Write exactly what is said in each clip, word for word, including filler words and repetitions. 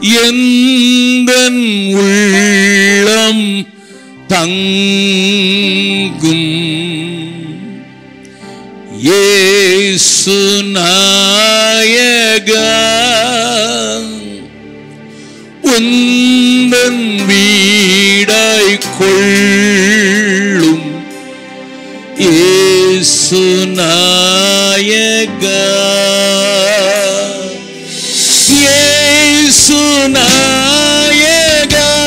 எந்தன் உள்ளம் தங்கும். இயேசு நாயகா உந்தன் வீடாய் கொள்ளும். இயேசு நாயகா இயேசு நாயகா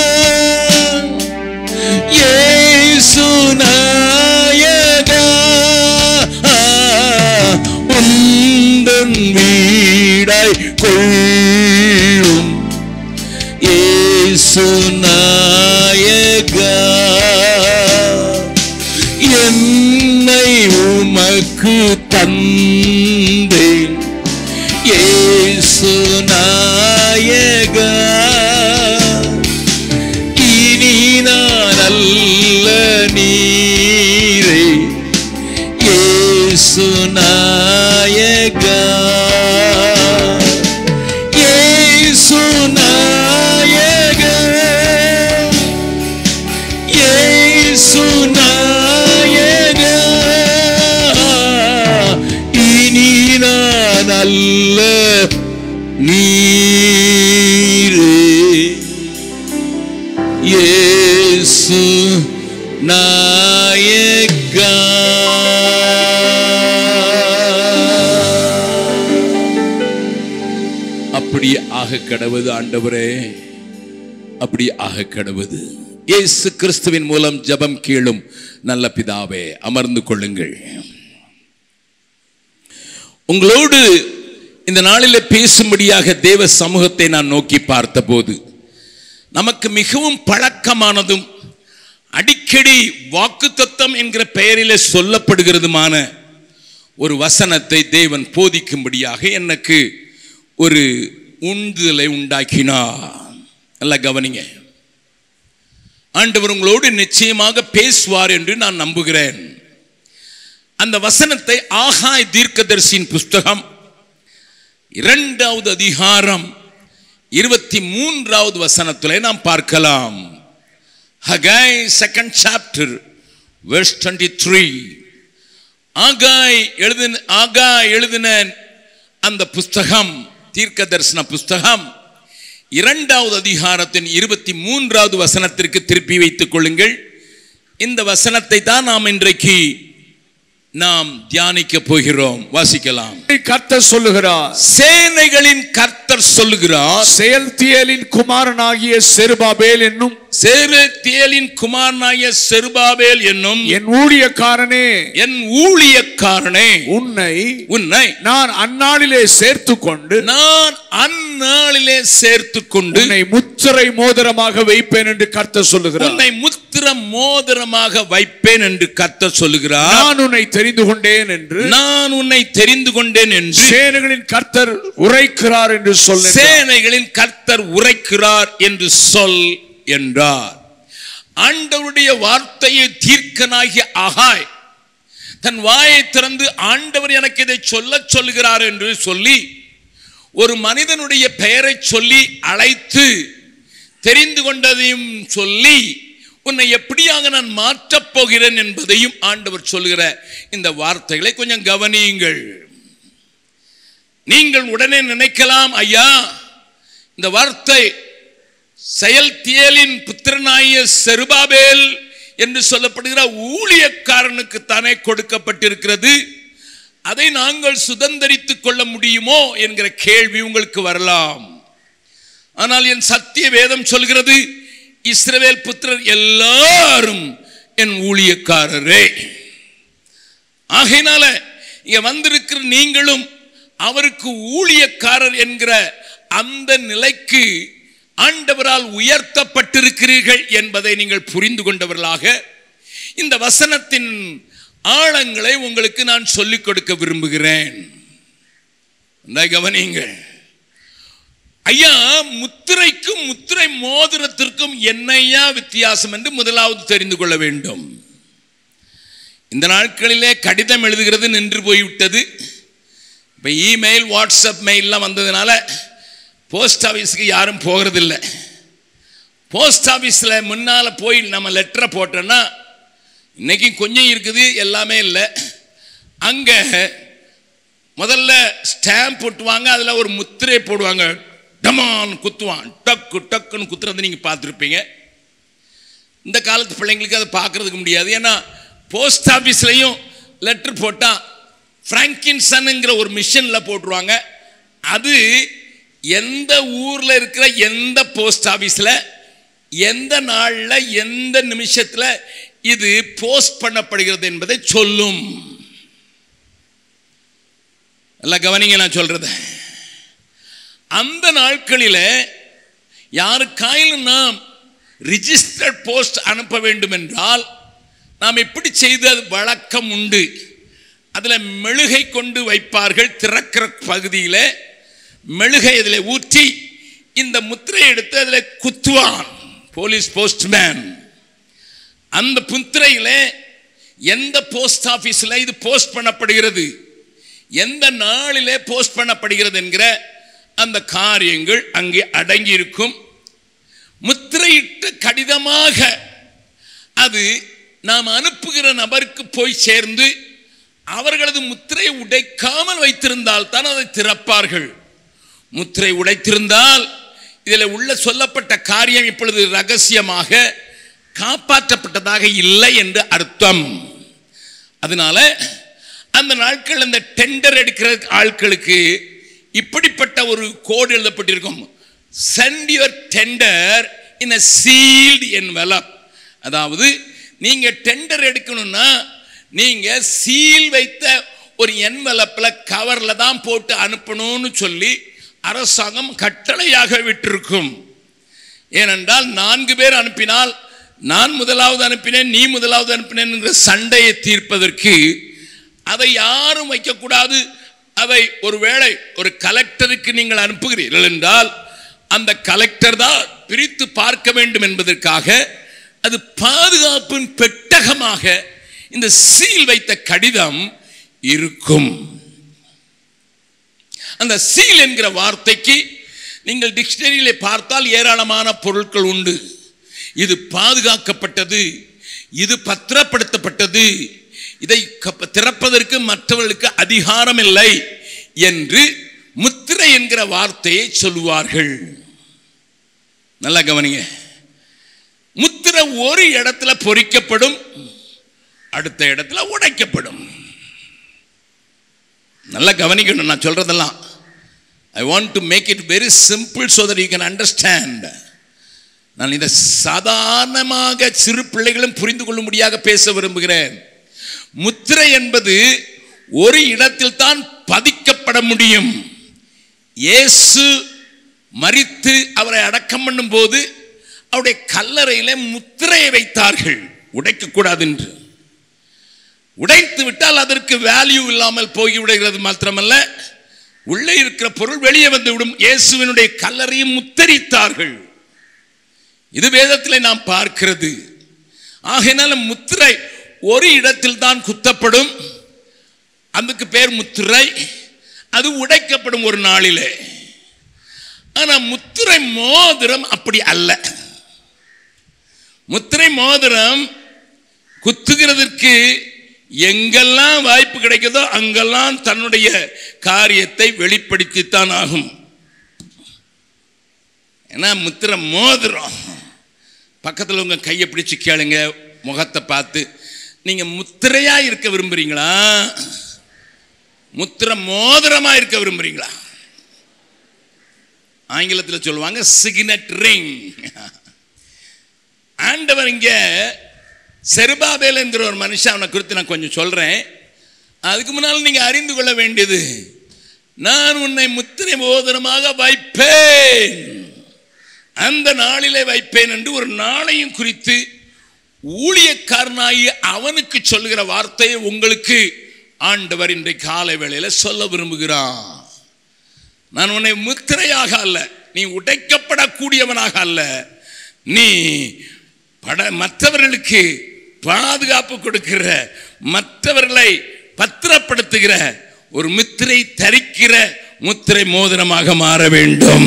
இயேசு நாயகா உந்தன் வீடாய் கொள்ளும். இயேசு நாயகா என்னை உமக்கு தந்தேன். இயேசு நாயகா இனி நான் அல்ல நீரே. இயேசு நாயகா இயேசு நாயகா இயேசு நாயகா இனி நான் அல்ல நீரே. இயேசு நாயகா அப்படி ஆக கடவுது. ஆண்டவரே அப்படி ஆக கடவுது. இயேசு கிறிஸ்துவின் மூலம் ஜெபம் கேளும் நல்ல பிதாவே. அமர்ந்து கொள்ளுங்கள். உங்களோடு இந்த நாளிலே பேசும்படியாக தேவ சமூகத்தை நான் நோக்கி பார்த்தபோது நமக்கு மிகவும் பழக்கமானதும் அடிக்கடி வாக்குத்தத்தம் என்கிற பெயரிலே சொல்லப்படுகிறதுமான ஒரு வசனத்தை தேவன் போதிக்கும்படியாக எனக்கு ஒரு உந்துதலை உண்டாக்கினார். நல்லா கவனிங்க. ஆண்டவர் உங்களோடு நிச்சயமாக பேசுவார் என்று நான் நம்புகிறேன். அந்த வசனத்தை ஆகாய் தீர்க்கதரிசியின் புஸ்தகம் இரண்டாவது அதிகாரம் இருபத்தி மூன்றாவது வசனத்திலே நாம் பார்க்கலாம். Haggai second chapter verse twenty three. ஆகாய் எழுதின ஆகாய் எழுதின அந்த புஸ்தகம், தீர்க்க தரிசன புஸ்தகம், இரண்டாவது அதிகாரத்தின் இருபத்தி மூன்றாவது வசனத்திற்கு திருப்பி வைத்துக் கொள்ளுங்கள். இந்த வசனத்தை தான் நாம் இன்றைக்கு நாம் தியானிக்க போகிறோம். வாசிக்கலாம். கர்த்தர் சொல்லுகிறார், சேனைகளின் கர்த்தர் சொல்லுகிறார், செயல்தியேலின் குமாரனாகிய செருபாபேல் என்னும் செயல்தியேலின் குமாரனாகிய செருபாபேல் என்னும் என் ஊழியக்காரனே என் ஊழியக்காரனே உன்னை உன்னை நான் அந்நாளிலே சேர்த்து கொண்டு நான் அந்நாளிலே சேர்த்து கொண்டு உன்னை முத்திரை மோதிரமாக வைப்பேன் என்று கர்த்தர் சொல்லுகிறார். உன்னை முத்திர மோதிரமாக வைப்பேன் என்று கர்த்தர் சொல்லுகிறார். நான் உன்னை தெரிந்து கொண்டேன் என்று நான் உன்னை தெரிந்து கொண்டேன் என்று சேனைகளின் கர்த்தர் உரைக்கிறார் என்று சொல். சேனைகளின் கர்த்தர் உரைக்கிறார் என்று சொல் என்றார். ஆண்டவருடைய வார்த்தையை தீர்க்கனாகிய ஆகாய் தன் வாயை திறந்து ஆண்டவர் எனக்கு இதை சொல்ல சொல்லுகிறார் என்று சொல்லி ஒரு மனிதனுடைய பெயரை சொல்லி அழைத்து தெரிந்து கொண்டதையும் சொல்லி உன்னை எப்படியாக நான் மாற்றப் போகிறேன் என்பதையும் ஆண்டவர் சொல்லுகிற இந்த வார்த்தைகளை கொஞ்சம் கவனியுங்கள். நீங்கள் உடனே நினைக்கலாம், ஐயா இந்த வார்த்தை செயல்தியேலின் புத்திரனாகிய செருபாபேல் என்று சொல்லப்படுகிற ஊழியக்காரனுக்கு தானே கொடுக்கப்பட்டிருக்கிறது, அதை நாங்கள் சுதந்தரித்துக் கொள்ள முடியுமோ என்கிற கேள்வி உங்களுக்கு வரலாம். ஆனால் என் சத்திய வேதம் சொல்கிறது, இஸ்ரவேல் புத்திரர் எல்லாரும் என் ஊழியக்காரரே. ஆகையினால இங்க வந்திருக்கிற நீங்களும் அவருக்கு ஊழியக்காரர் என்கிற அந்த நிலைக்கு ஆண்டவரால் உயர்த்தப்பட்டிருக்கிறீர்கள் என்பதை நீங்கள் புரிந்து கொண்டவர்களாக இந்த வசனத்தின் ஆழங்களை உங்களுக்கு நான் சொல்லிக் கொடுக்க விரும்புகிறேன். கவனியுங்கள். ஐயா, முத்திரைக்கும் முத்திரை மோதிரத்திற்கும் என்னையா வித்தியாசம் என்று முதலாவது தெரிந்து கொள்ள வேண்டும். இந்த நாட்களிலே கடிதம் எழுதுகிறது நின்று போய்விட்டது. இப்போ இமெயில் வாட்ஸ்அப் மெயிலெலாம் வந்ததுனால போஸ்ட் ஆஃபீஸுக்கு யாரும் போகிறதில்லை. போஸ்ட் ஆஃபீஸில் முன்னால் போய் நம்ம லெட்டரை போட்டோன்னா இன்னைக்கு கொஞ்சம் இருக்குது, எல்லாமே இல்லை. அங்கே முதல்ல ஸ்டாம்ப் போட்டுவாங்க, அதில் ஒரு முத்திரை போடுவாங்க, டமான் குத்துவான், டக்கு டக்குன்னு குத்துறது நீங்கள் பார்த்துருப்பீங்க. இந்த காலத்து பிள்ளைங்களுக்கு அதை பார்க்கறதுக்கு முடியாது. ஏன்னா போஸ்ட் ஆஃபீஸ்லையும் லெட்டர் போட்டால் ஃப்ராங்கின்சன்ங்கிற ஒரு மிஷினில் போட்டுருவாங்க. அது எந்த ஊரில் இருக்கிற எந்த போஸ்ட் ஆஃபீஸில் எந்த நாளில் எந்த நிமிஷத்தில் இது போஸ்ட் பண்ணப்படுகிறது என்பதை சொல்லும். எல்லாம் கவனிங்க நான் சொல்றது. அந்த நாட்களில் யாருக்காயிலும் நாம் ரிஜிஸ்டர்ட் போஸ்ட் அனுப்ப வேண்டும் என்றால் நாம் எப்படி செய்து அது வழக்கம் உண்டு. அதில் மெழுகை கொண்டு வைப்பார்கள். திறக்கிற பகுதியில் மெழுகை அதில் ஊற்றி இந்த முத்திரை எடுத்து அதில் குத்துவான் போலீஸ் போஸ்ட்மேன். அந்த முத்திரையில் எந்த போஸ்ட் ஆஃபீஸில் இது போஸ்ட் பண்ணப்படுகிறது, எந்த நாளிலே போஸ்ட் பண்ணப்படுகிறது என்கிற அந்த காரியங்கள் அங்கே அடங்கி இருக்கும். முத்திரையிட்டு கடிதமாக அது நாம் அனுப்புகிற நபருக்கு போய் சேர்ந்து அவர்களது முத்திரை உடைக்காமல் வைத்திருந்தால் தான் அதை திறப்பார்கள். முத்திரை உடைத்திருந்தால் இதில் உள்ள சொல்லப்பட்ட காரியம் இப்பொழுது ரகசியமாக காப்பாற்றப்பட்டதாக இல்லை என்று அர்த்தம். அதனால அந்த நாட்கள் அந்த டெண்டர் எடுக்கிற ஆட்களுக்கு இப்படிப்பட்ட ஒரு கோடு எழுதப்பட்டிருக்கும். send your tender in a sealed envelope. அதாவது நீங்க டெண்டர் எடுக்கணும்னா நீங்க சீல் வைத்த ஒரு என்வலப்ல கவர்ல தான் போட்டு அனுப்பணும்னு சொல்லி அரசாங்கம் கட்டளையாக விட்டிருக்கும். ஏனென்றால் நான்கு பேர் அனுப்பினால் நான் முதலாவது அனுப்பினேன், நீ முதலாவது அனுப்பினேன் என்ற சண்டையை தீர்ப்பதற்கு அதை யாரும் வைக்கக்கூடாது. அதை ஒருவேளை ஒரு கலெக்டருக்கு நீங்கள் அனுப்புகிறீர்கள் என்றால் அந்த கலெக்டர் தான் பிரித்து பார்க்க வேண்டும் என்பதற்காக அது பாதுகாப்பின் பெட்டகமாக இந்த சீல் வைத்த கடிதம் இருக்கும். அந்த சீல் என்கிற வார்த்தைக்கு நீங்கள் டிக்ஷனரியிலே பார்த்தால் ஏராளமான பொருட்கள் உண்டு. இது பாதுகாக்கப்பட்டது, இது பத்திரப்படுத்தப்பட்டது, இதை திறப்பதற்கு மற்றவர்களுக்கு அதிகாரம் இல்லை என்று முத்திரை என்கிற வார்த்தையை சொல்லுவார்கள். நல்லா கவனிங்க. முத்திரை ஒரு இடத்துல பொறிக்கப்படும், அடுத்த இடத்துல உடைக்கப்படும். நல்லா கவனிக்கணும் நான் சொல்றதெல்லாம். I want to make it very simple so that you can understand. நான் இதை சாதாரணமாக சிறு பிள்ளைகளும் புரிந்து கொள்ளும்படியாக பேச விரும்புகிறேன். முத்திரை என்பது ஒரு இடத்தில் தான் பதிக்கப்பட முடியும். இயேசு மரித்து அவரை அடக்கம் பண்ணும் போது அவருடைய கல்லறையில முத்திரையை வைத்தார்கள், உடைக்க கூடாது என்று. உடைத்து விட்டால் அதற்கு வேல்யூ இல்லாமல் போய்விடுகிறது. மாத்திரமல்ல, உள்ளே இருக்கிற பொருள் வெளியே வந்துவிடும். இயேசுவினுடைய கல்லறையும் முத்திரித்தார்கள். இது வேதத்திலே நாம் பார்க்கிறது. ஆகையினால முத்திரை ஒரு இடத்தில் தான் குத்தப்படும், அதுக்கு பேர் முத்திரை. அது உடைக்கப்படும் ஒரு நாளிலே. ஆனா முத்திரை மோதிரம் அப்படி அல்ல. முத்திரை மோதிரம் குத்துகிறதற்கு எங்கெல்லாம் வாய்ப்பு கிடைக்குதோ அங்கெல்லாம் தன்னுடைய காரியத்தை வெளிப்படுத்தித்தான் ஆகும். ஏன்னா முத்திரை மோதிரம். பக்கத்தில் உங்க கையை பிடிச்சு கேளுங்க, முகத்தை பார்த்து, நீங்க முத்திரையா இருக்க விரும்புறீங்களா, முத்திரை மோதிரமா இருக்க விரும்புறீங்களா? ஆங்கிலத்தில் சொல்லுவாங்க சிக்னட் ரிங். ஆண்டவர் இங்க செருபாபேல் என்கிற ஒரு மனுஷன், அவனை குறித்து நான் கொஞ்சம் சொல்றேன். அதுக்கு முன்னால் நீங்க அறிந்து கொள்ள வேண்டியது, நான் உன்னை முத்திரை மோதிரமாக வைப்பேன், அந்த நாளிலே வைப்பேன் என்று ஒரு நாளையும் குறித்து ஊழியக்காரனாகி அவனுக்கு சொல்லுகிற வார்த்தையை உங்களுக்கு ஆண்டவர் இன்றைக்கு காலை வேளையில சொல்ல விரும்புகிறான். நான் உன்னை முத்திரையாக அல்ல, நீ உடைக்கப்படக்கூடியவனாக அல்ல, நீ பட மற்றவர்களுக்கு பாதுகாப்பு கொடுக்கிற, மற்றவர்களை பத்திரப்படுத்துகிற, ஒரு முத்திரை தரிக்கிற முத்திரை மோதிரமாக மாற வேண்டும்.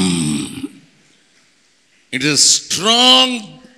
It is strong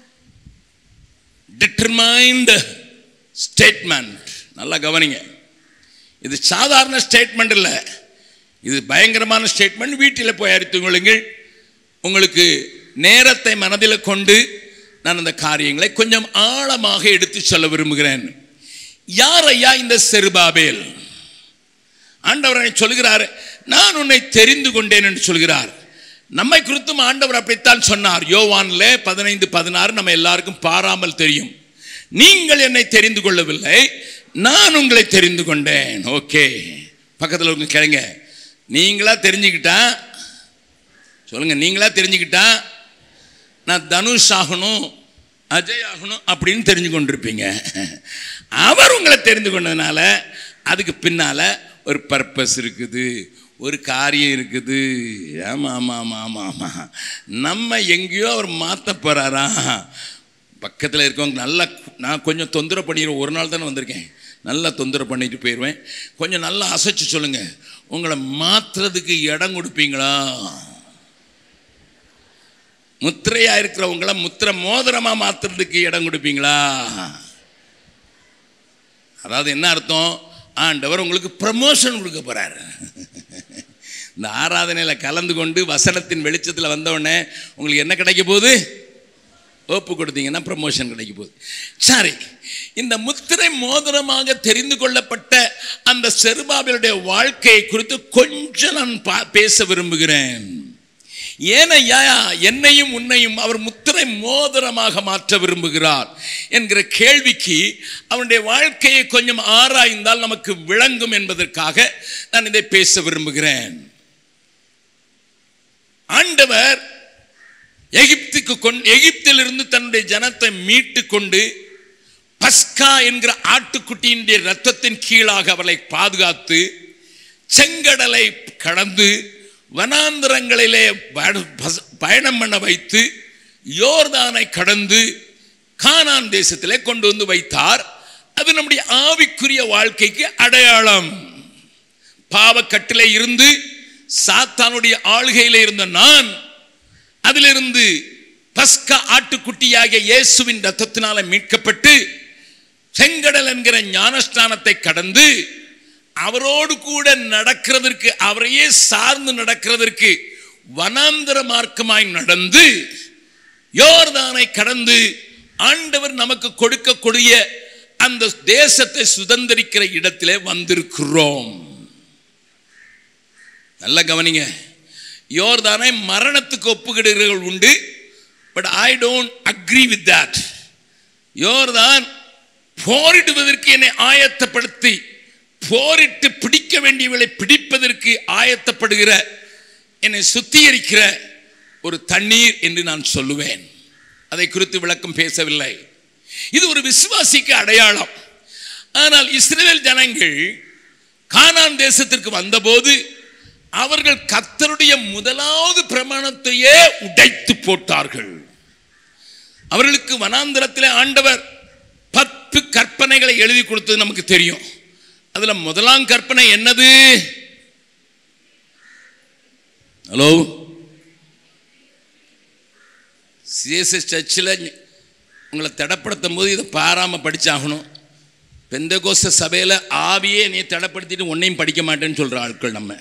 determined statement. நல்லா கவனிங்க, இது சாதாரண ஸ்டேட்மெண்ட் இல்லை, இது பயங்கரமான ஸ்டேட்மெண்ட். வீட்டில் போய் அறிந்து கொள்ளுங்கள். உங்களுக்கு நேரத்தை மனதில் கொண்டு நான் அந்த காரியங்களை கொஞ்சம் ஆழமாக எடுத்து சொல்ல விரும்புகிறேன். யார் ஐயா இந்த செருபாபேல்? ஆண்டவர் சொல்கிறார், நான் உன்னை தெரிந்து கொண்டேன் என்று சொல்கிறார். நம்மை குறித்தும் ஆண்டவர் அப்படித்தான் சொன்னார். யோவான்ல பதினைந்து பதினாறு நம்ம எல்லாருக்கும் பாராமல் தெரியும். நீங்கள் என்னை தெரிந்து கொள்ளவில்லை, நான் உங்களை தெரிந்து கொண்டேன். ஓகே, பக்கத்தில் உங்க கேளுங்க, நீங்களா தெரிஞ்சுக்கிட்டா சொல்லுங்க, நீங்களா தெரிஞ்சுக்கிட்டா நான் தனுஷ் ஆகணும், அஜய் ஆகணும் அப்படின்னு தெரிஞ்சு கொண்டிருப்பீங்க. அவர் உங்களை தெரிந்து கொண்டதுனால அதுக்கு பின்னால ஒரு பர்பஸ் இருக்குது, ஒரு காரியம் இருக்குது. ஆமாம் ஆமாம் ஆமாம் ஆமாம் ஆமாம் நம்ம எங்கேயோ அவர் மாற்ற போகிறாரா? பக்கத்தில் இருக்கவங்க நல்லா, நான் கொஞ்சம் தொந்தரவு பண்ணிடுவேன். ஒரு நாள் தானே வந்திருக்கேன், நல்லா தொந்தரவு பண்ணிட்டு போயிடுவேன். கொஞ்சம் நல்லா அசைச்சு சொல்லுங்கள், உங்களை மாற்றுறதுக்கு இடம் கொடுப்பீங்களா? முத்திரையாக இருக்கிறவங்கள முத்திரை மோதிரமாக மாற்றுறதுக்கு இடம் கொடுப்பீங்களா? அதாவது என்ன அர்த்தம்? ஆண்டவர் உங்களுக்கு ப்ரமோஷன் கொடுக்க போகிறார். இந்த ஆராதனையில் கலந்து கொண்டு வசனத்தின் வெளிச்சத்தில் வந்தவுடனே உங்களுக்கு என்ன கிடைக்க போகுது? ஒப்பு கொடுத்தீங்கன்னா ப்ரமோஷன் கிடைக்க போகுது. சரி, இந்த முத்திரை மோதிரமாக தெரிந்து கொள்ளப்பட்ட அந்த செருபாபேலுடைய வாழ்க்கையை குறித்து கொஞ்சம் நான் பேச விரும்புகிறேன். ஏனையா என்னையும் உன்னையும் அவர் முத்திரை மோதிரமாக மாற்ற விரும்புகிறார் என்கிற கேள்விக்கு அவனுடைய வாழ்க்கையை கொஞ்சம் ஆராய்ந்தால் நமக்கு விளங்கும் என்பதற்காக நான் இதை பேச விரும்புகிறேன். ஆண்டவர் எகிப்துக்கு கொண்டு எகிப்திலிருந்து தன்னுடைய ஜனத்தை மீட்டு கொண்டு பஸ்கா என்கிற ஆட்டுக்குட்டியினுடைய இரத்தத்தின் கீழாக அவளை பாதுகாத்து செங்கடலை கடந்து வனாந்தரங்களிலே பயணம் பண்ண வைத்து யோர்தானை கடந்து கானான் தேசத்திலே கொண்டு வந்து வைத்தார். அது நம்முடைய ஆவிக்குரிய வாழ்க்கைக்கு அடையாளம். பாவக்கட்டிலே இருந்து சாத்தானுடைய ஆளுகையிலே இருந்த நான் அதிலிருந்து பஸ்கா ஆட்டுக்குட்டியாகிய இயேசுவின் இரத்தத்தினால மீட்கப்பட்டு செங்கடல் என்கிற ஞானஸ்நானத்தை கடந்து அவரோடு கூட நடக்கிறதற்கு, அவரையே சார்ந்து நடக்கிறதற்கு வனாந்தர மார்க்கமாய் நடந்து யோர்தானை கடந்து ஆண்டவர் நமக்கு கொடுக்கக்கூடிய அந்த தேசத்தை சுதந்திரிக்கிற இடத்திலே வந்திருக்கிறோம். நல்ல கவனிங்க, யோர்தானை மரணத்துக்கு ஒப்புக்கிடுகிறவர்கள் உண்டு, but I don't agree with that. யோர்தான் போரிடுவதற்கு என்னை ஆயத்தப்படுத்தி, போரிட்டு பிடிக்க வேண்டியவர்களை பிடிப்பதற்கு ஆயத்தப்படுகிற, என்னை சுத்திகரிக்கிற ஒரு தண்ணீர் என்று நான் சொல்லுவேன். அதை குறித்து விளக்கம் பேசவில்லை. இது ஒரு விசுவாசிக்கு அடையாளம். ஆனால் இஸ்ரவேல் ஜனங்கள் கானான் தேசத்திற்கு வந்தபோது அவர்கள் கர்த்தருடைய முதலாவது பிரமாணத்தையே உடைத்து போட்டார்கள். அவர்களுக்கு வனாந்தரத்திலே ஆண்டவர் பத்து கற்பனைகளை எழுதி கொடுத்தது நமக்கு தெரியும். அதுல முதலாம் கற்பனை என்னது? ஹலோ, சிஎஸ்எஸ் சர்ச்சில் உங்களை தடப்படுத்தும் போது இதை பாராம படிச்சாகணும். பெந்தகோஸ்த சபையில் ஆவியே நீ தடப்படுத்திட்டு ஒன்னையும் படிக்க மாட்டேன்னு சொல்ற ஆட்கள் நம்ம.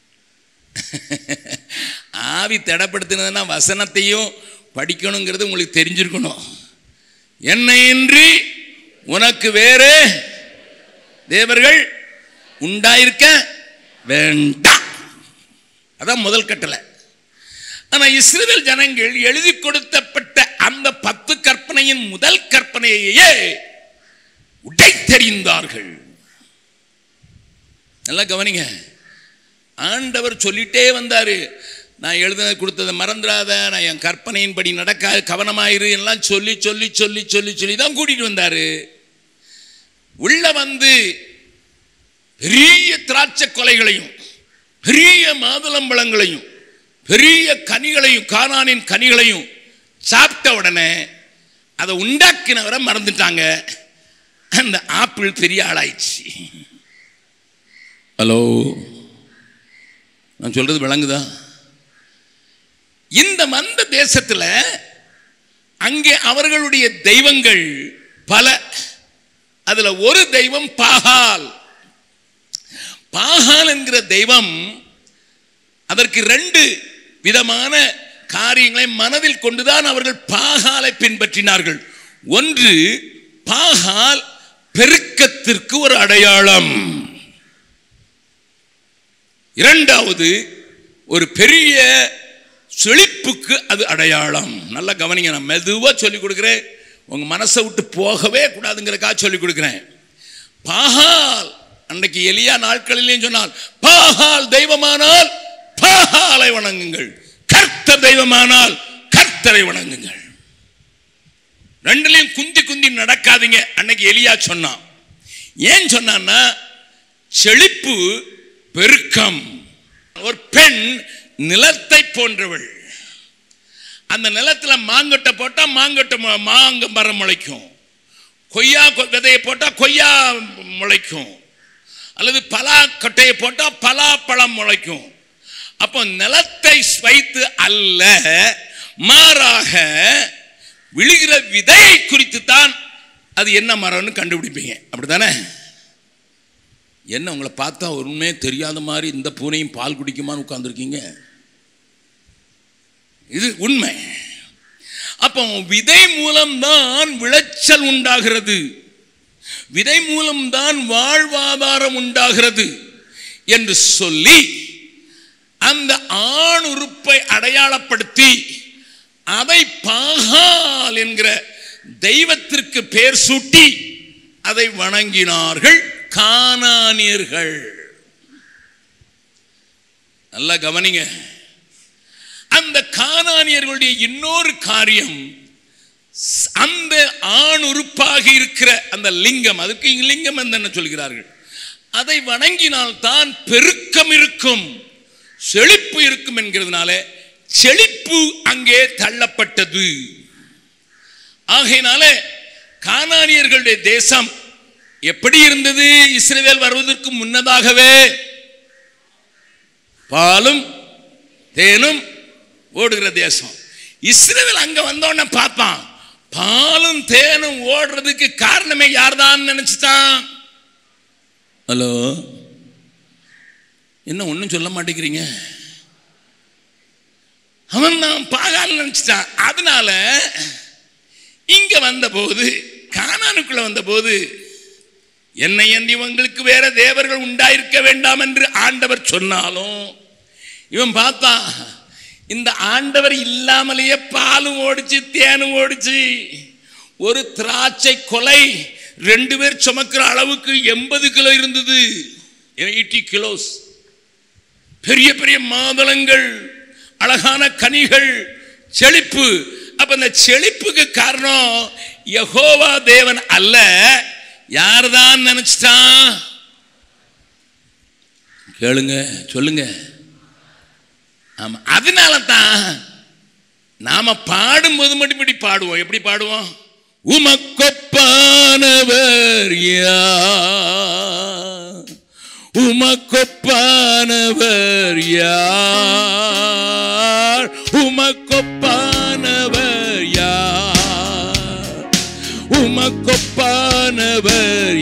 ஆவி தடப்படுத்தினதுன்னா வசனத்தையும் படிக்கணுங்கிறது உங்களுக்கு தெரிஞ்சிருக்கணும். என்னையின்றி உனக்கு வேறு தேவர்கள் உண்டாயிருக்க வேண்டாம். அதான் முதல் கட்டளை. ஆனா இஸ்ரவேல் ஜனங்கள் எழுதி கொடுத்தப்பட்ட அந்த பத்து கற்பனையின் முதல் கற்பனையே உடைத்தெறிந்தார்கள். நல்லா கவனிங்க, ஆண்டவர் சொல்லிட்டே வந்தாரு, நான் எழுத கொடுத்ததை மறந்துடாத, நான் என் கற்பனையின்படி நடக்காது, கவனமாயிரு எல்லாம் சொல்லி சொல்லி சொல்லி சொல்லி சொல்லி தான் கூட்டிட்டு வந்தாரு. உள்ள வந்து பெரிய திராட்சை கொலைகளையும் பெரிய மாதுளம்பழங்களையும் பெரிய கனிகளையும் கானானின் கனிகளையும் சாப்பிட்ட உடனே அதை உண்டாக்கினவரை மறந்துட்டாங்க. அந்த ஆப்பிள் பெரிய ஆளாயிடுச்சு. ஹலோ, நான் சொல்றது விளங்குதா? இந்த மந்த தேசத்தில் அங்கே அவர்களுடைய தெய்வங்கள் பல. அதுல ஒரு தெய்வம் பாகால். பாகால் என்கிற தெய்வம், அதற்கு ரெண்டு விதமான காரியங்களை மனதில் கொண்டுதான் அவர்கள் பாகாலை பின்பற்றினார்கள். ஒன்று, பாகால் பெருக்கத்திற்கு ஒரு அடையாளம். இரண்டாவது, ஒரு பெரிய செழிப்புக்கு அது அடையாளம். நல்லா கவனிங்க, நான் மெதுவாக சொல்லிக் கொடுக்குறேன், உங்க மனசை விட்டு போகவே கூடாதுங்கிறக்காக சொல்லிக் கொடுக்குறேன். பாகால் அன்றைக்கு எலியா நாட்களிலேயும் சொன்னால், பாகால் தெய்வமானால் பாகாலை வணங்குங்கள், கர்த்தர் தெய்வமானால் கர்த்தரை வணங்குங்கள். ரெண்டுலையும் குந்தி குந்தி நடக்காதீங்க அன்னைக்கு எலியா சொன்னான். ஏன் சொன்னான்னா, செழிப்பு பெருக்கம். ஒரு பெண் நிலத்தை போன்றவள். அந்த நிலத்துல மாங்கொட்டை போட்டா மாங்கொட்டை மாங்க மரம் முளைக்கும், கொய்யா விதையை போட்டா கொய்யா முளைக்கும், அல்லது பலா கொட்டையை போட்டா பலா பழம் முளைக்கும். அப்போ நிலத்தை வைத்து அல்ல, மாறாக விழுகிற விதையை குறித்து தான் அது என்ன மரம்னு கண்டுபிடிப்பீங்க. அப்படித்தானே? என்ன உங்களை பார்த்தா ஒன்றுமே தெரியாத மாதிரி இந்த பூனையும் பால் குடிக்குமான்னு உட்கார்ந்துருக்கீங்க? இது உண்மை. அப்போ விதை மூலம்தான் விளைச்சல் உண்டாகிறது, விதை மூலம்தான் வாழ்வாதாரம் உண்டாகிறது என்று சொல்லி அந்த ஆண் உறுப்பை அடையாளப்படுத்தி அதை பாகால் என்கிற தெய்வத்திற்கு பெயர் சூட்டி அதை வணங்கினார்கள் கானானியர்கள். நல்லா கவனிங்க. அந்த கானானியர்களுடைய இன்னொரு காரியம், அந்த ஆண் உறுப்பாக இருக்கிற அந்த லிங்கம், அதுக்கு லிங்கம் என்ன சொல்கிறார்கள், அதை வணங்கினால் தான் பெருக்கம் இருக்கும், செழிப்பு இருக்கும் என்கிறதுனால செழிப்பு அங்கே தள்ளப்பட்டது. ஆகையினால கானானியர்களுடைய தேசம் எப்படி இருந்தது? இஸ்ரவேல் வருவதற்கு முன்னதாகவே பாலும் தேனும் ஓடுகிற தேசம். இஸ்ரவேல் அங்க வந்தோடனே பார்ப்பான், பாலும் தேனும் ஓடுறதுக்கு காரணமே யார்தான் நினைச்சுட்டான். ஹலோ, என்ன ஒன்னும் சொல்ல மாட்டேங்கிறீங்க? அவன் தான் பாகால் நினைச்சிட்டான். அதனால இங்க வந்த போது, கானானுக்குள்ள வந்த போது, என்னை அன்றி உங்களுக்கு வேற தேவர்கள் உண்டாயிருக்க வேண்டாம் என்று ஆண்டவர் சொன்னாலும், இவன் பார்த்தான், இந்த ஆண்டவர் இல்லாமலேயே பாலும் ஓடிச்சு தேனும் ஓடிச்சு. ஒரு திராட்சை கொலை ரெண்டு பேர் சுமக்கிற அளவுக்கு எண்பது கிலோ இருந்தது, எயிட்டி கிலோஸ். பெரிய பெரிய மாதுளங்கள், அழகான கனிகள், செழிப்பு. அப்ப இந்த செழிப்புக்கு காரணம் யெகோவா தேவன் அல்ல, யார்தான் நினைச்சிட்டான்? கேளுங்க, சொல்லுங்க. ஆமா, அதனால தான் நாம பாடும்போது மட்டும் பாடுவோம். எப்படி பாடுவோம்? உமக்கொப்பானவர் யார், உமக்கொப்பானவர் யார், உமக்கொப்பானவர் யார், உமக்கொப்பானவர்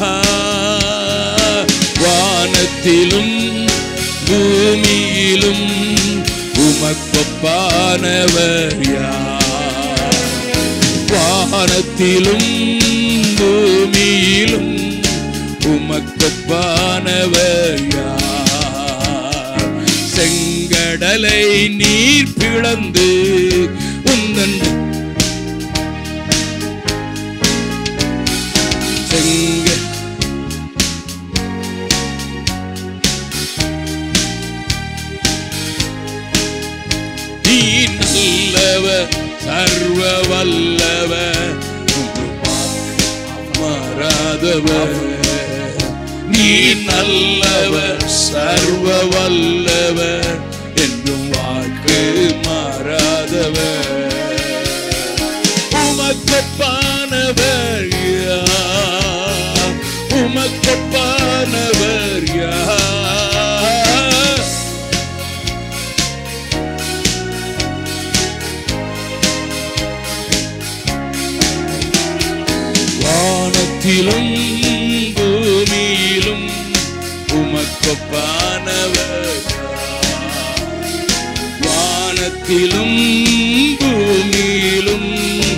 யார். வானத்திலும் பூமியிலும் உமக்கொப்பானவர் யார், வானத்திலும் பூமியிலும் உமக்கொப்பானவர் யார். செங்கடலை நீர் பிளந்து உந்தன் செங்க நீ நல்லவர் சர்வ வல்லவர் மாறாதவர், நீ நல்லவர் சர்வ வல்லவர் என்றும் வாழ்க்கை மாறாதவர். உமக்கொப்பானவர் யார், உமக்கொப்பானவர் யார், வானத்திலும் பூமியிலும் உமக்கொப்பானவர் வானத்திலும் பூமியிலும்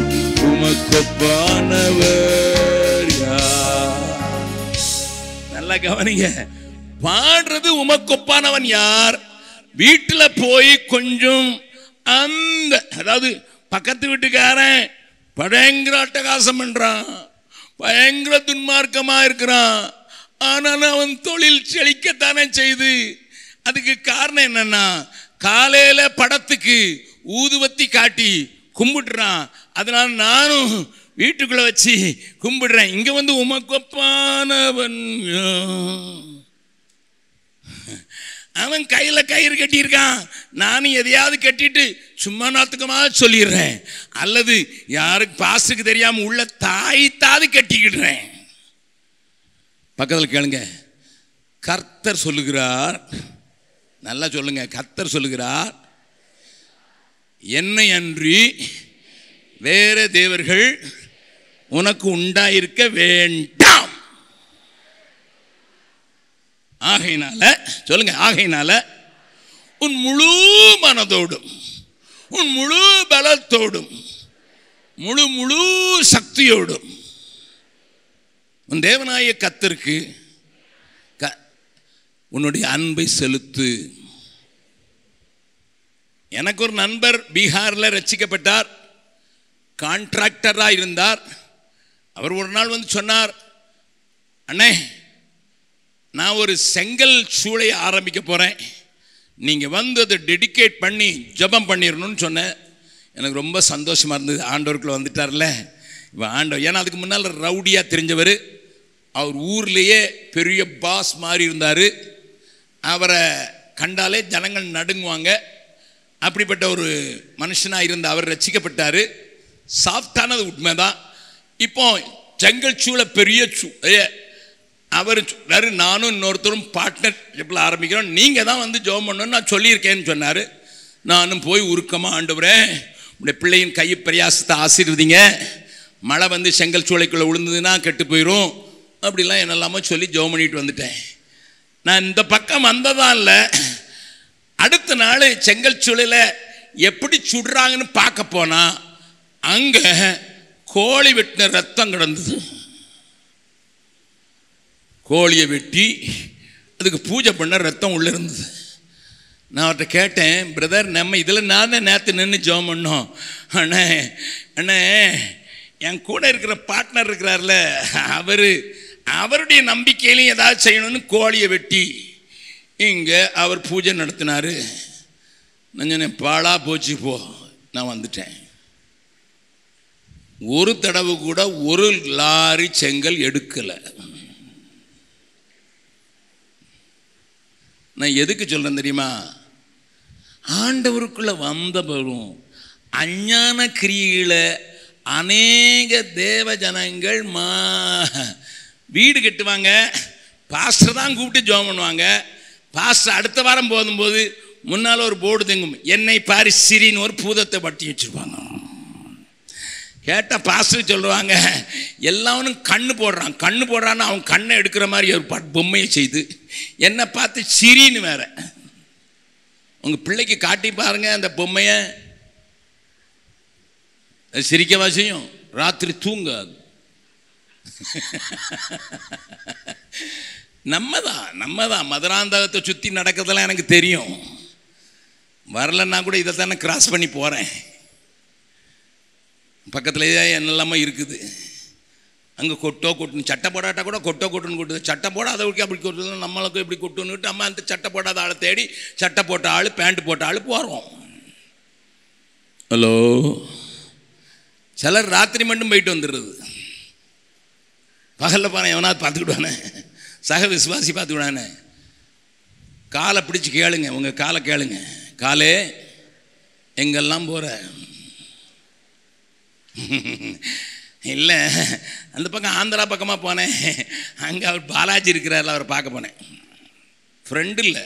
உமக்கொப்பானவர் யார்? நல்லா கவனிங்க. பாடுறது உமக்கொப்பானவன் யார்? வீட்டுல போய் கொஞ்சம் அந்த அதாவது பக்கத்து வீட்டுக்காரன் பயங்கர அட்டகாசம் பண்றான், பயங்கர துன்மார்க்கமா இருக்கிறான், ஆனாலும் அவன் தொழில் செழிக்கத்தானே செய்து. அதுக்கு காரணம் என்னன்னா, காலையில படத்துக்கு ஊதுவத்தி காட்டி கும்பிடுறான். அதனால நானும் வீட்டுக்குள்ள வச்சு கும்பிடுறேன். இங்க வந்து உமக்கொப்பானவன் அவன் கையில கயிறு கட்டியிருக்கான், நானும் எதையாவது கட்டிட்டு சும்மா நாத்துக்கமா சொல்லிடுறேன், அல்லது யாருக்கு பாஸ்டுக்கு தெரியாம உள்ள தாய்த்தாவது கட்டிக்கிடுறேன். பக்கத்தில் கேளுங்க. கர்த்தர் சொல்லுகிறார், நல்லா சொல்லுங்க, கர்த்தர் சொல்லுகிறார், என்னை அன்றி வேற தேவர்கள் உனக்கு உண்டாயிருக்க வேண்டாம். ஆகையினால சொல்லுங்க, ஆகையினால உன் முழு மனதோடும் உன் முழு பலத்தோடும் முழு முழு சக்தியோடும் உன் தேவனாய கர்த்தருக்கு உன்னுடைய அன்பை செலுத்து. எனக்கு ஒரு நண்பர் பீகாரில் ரட்சிக்கப்பட்டார், கான்ட்ராக்டராக இருந்தார். அவர் ஒரு நாள் வந்து சொன்னார், அண்ணே நான் ஒரு செங்கல் சூளையை ஆரம்பிக்க போகிறேன், நீங்கள் வந்து அதை டெடிகேட் பண்ணி ஜெபம் பண்ணிடணும்னு சொன்னேன். எனக்கு ரொம்ப சந்தோஷமாக இருந்தது. ஆண்டவருக்குள்ள வந்துட்டார்ல இப்போ ஆண்டவர். ஏன்னா அதுக்கு முன்னால் ரவுடியாக தெரிஞ்சவர், அவர் ஊர்லேயே பெரிய பாஸ் மாதிரி இருந்தார். அவரை கண்டாலே ஜனங்கள் நடுங்குவாங்க. அப்படிப்பட்ட ஒரு மனுஷனாக இருந்த அவர் ரட்சிக்கப்பட்டார். சாஃப்டானது உண்மைதான். இப்போ செங்கல் சூளை பெரிய சூ அவர் சொன்னார், நானும் இன்னொருத்தரும் பார்ட்னர்ஷிப்பில் ஆரம்பிக்கிறோம், நீங்கள் தான் வந்து ஜெபம் பண்ணணும்னு நான் சொல்லியிருக்கேன்னு சொன்னார். நானும் போய் உருக்கமாக, ஆண்டவரே உடைய பிள்ளையின் கை பிரயாசத்தை ஆசீர்வதிங்க, மழை வந்து செங்கல் சூளைக்குள்ளே விழுந்ததுன்னா கெட்டு போயிடும் அப்படிலாம் என்னெல்லாமோ சொல்லி ஜெபம் பண்ணிட்டு வந்துட்டேன். நான் இந்த பக்கம் வந்ததான் இல்லை, அடுத்த நாள் செங்கல் சூளையில் எப்படி சுடுறாங்கன்னு பார்க்க போனா அங்கே கோழி வெட்டின ரத்தம் கிடந்தது. கோழியை வெட்டி அதுக்கு பூஜை பண்ண ரத்தம் உள்ளே இருந்தது. நான் அவர்கிட்ட கேட்டேன், பிரதர் நம்ம இதில் நான் தான் நேற்று நின்று ஜெபம் பண்ணோம். அண்ணே அண்ணே என் கூட இருக்கிற பார்ட்னர் இருக்கிறார்ல, அவர் அவருடைய நம்பிக்கையிலையும் ஏதாவது செய்யணும்னு கோழியை வெட்டி இங்கே அவர் பூஜை நடத்தினார். நான் சொன்னேன், பாழா போச்சு போ, நான் வந்துட்டேன். ஒரு தடவை கூட ஒரு லாரி செங்கல் எடுக்கலை. நான் எதுக்கு சொல்றேன் தெரியுமா? ஆண்டவருக்குள்ள வந்த போதும் அஞ்ஞான கிரியில அநேக தேவ ஜனங்கள் மா வீடு கட்டுவாங்க, பாஸ்டர் தான் கூப்பிட்டு ஜெபம் பண்ணுவாங்க. பாஸ்டர் அடுத்த வாரம் போகும்போது முன்னால் ஒரு போர்டு தங்கும், என்னை பாரி சிரின்னு ஒரு பூதத்தை பட்டி வச்சுருப்பாங்க. கேட்டால் பாஸ்டர் சொல்லுவாங்க, எல்லாவனும் கண்ணு போடுறான், கண்ணு போடுறான்னு அவன் கண்ணை எடுக்கிற மாதிரி ஒரு பாட்டு பொம்மையை செய்து என்னை பார்த்து சிரின்னு வேற. உங்கள் பிள்ளைக்கு காட்டி பாருங்க அந்த பொம்மையை, சிரிக்கவா செய்யும், ராத்திரி தூங்காது. நம்ம தான் நம்ம தான் மதுராந்தகத்தை சுற்றி நடக்கிறதெல்லாம் எனக்கு தெரியும். வரலன்னா கூட இதை தானே கிராஸ் பண்ணி போகிறேன். பக்கத்துலேயே என்னெல்லாமோ இருக்குது. அங்கே கொட்டோ கொட்டுன்னு சட்டை போடாட்டா கூட கொட்டோ கொட்டுன்னு கொட்டுது. சட்டை போடாத அப்படி கொட்டுது, நம்மளுக்கும் எப்படி கொட்டுன்னுட்டு நம்ம அந்த சட்டை போடாத ஆளை தேடி சட்டை போட்ட ஆள் பேண்ட் போட்ட ஆள் போகிறோம். ஹலோ, சிலர் ராத்திரி மட்டும் போயிட்டு வந்துடுறது. பகலில் போன எவனாவது பார்த்துக்கிடுவானே, சக விசுவாசி பார்த்துக்கிடுவானே. காலை பிடிச்சி கேளுங்க, உங்கள் காலை கேளுங்க, காலே எங்கெல்லாம் போகிற? இல்லை, அந்த பக்கம் ஆந்திரா பக்கமாக போனேன், அங்கே அவர் பாலாஜி இருக்கிறார்ல, அவரை பார்க்க போனேன். ஃப்ரெண்டு இல்லை,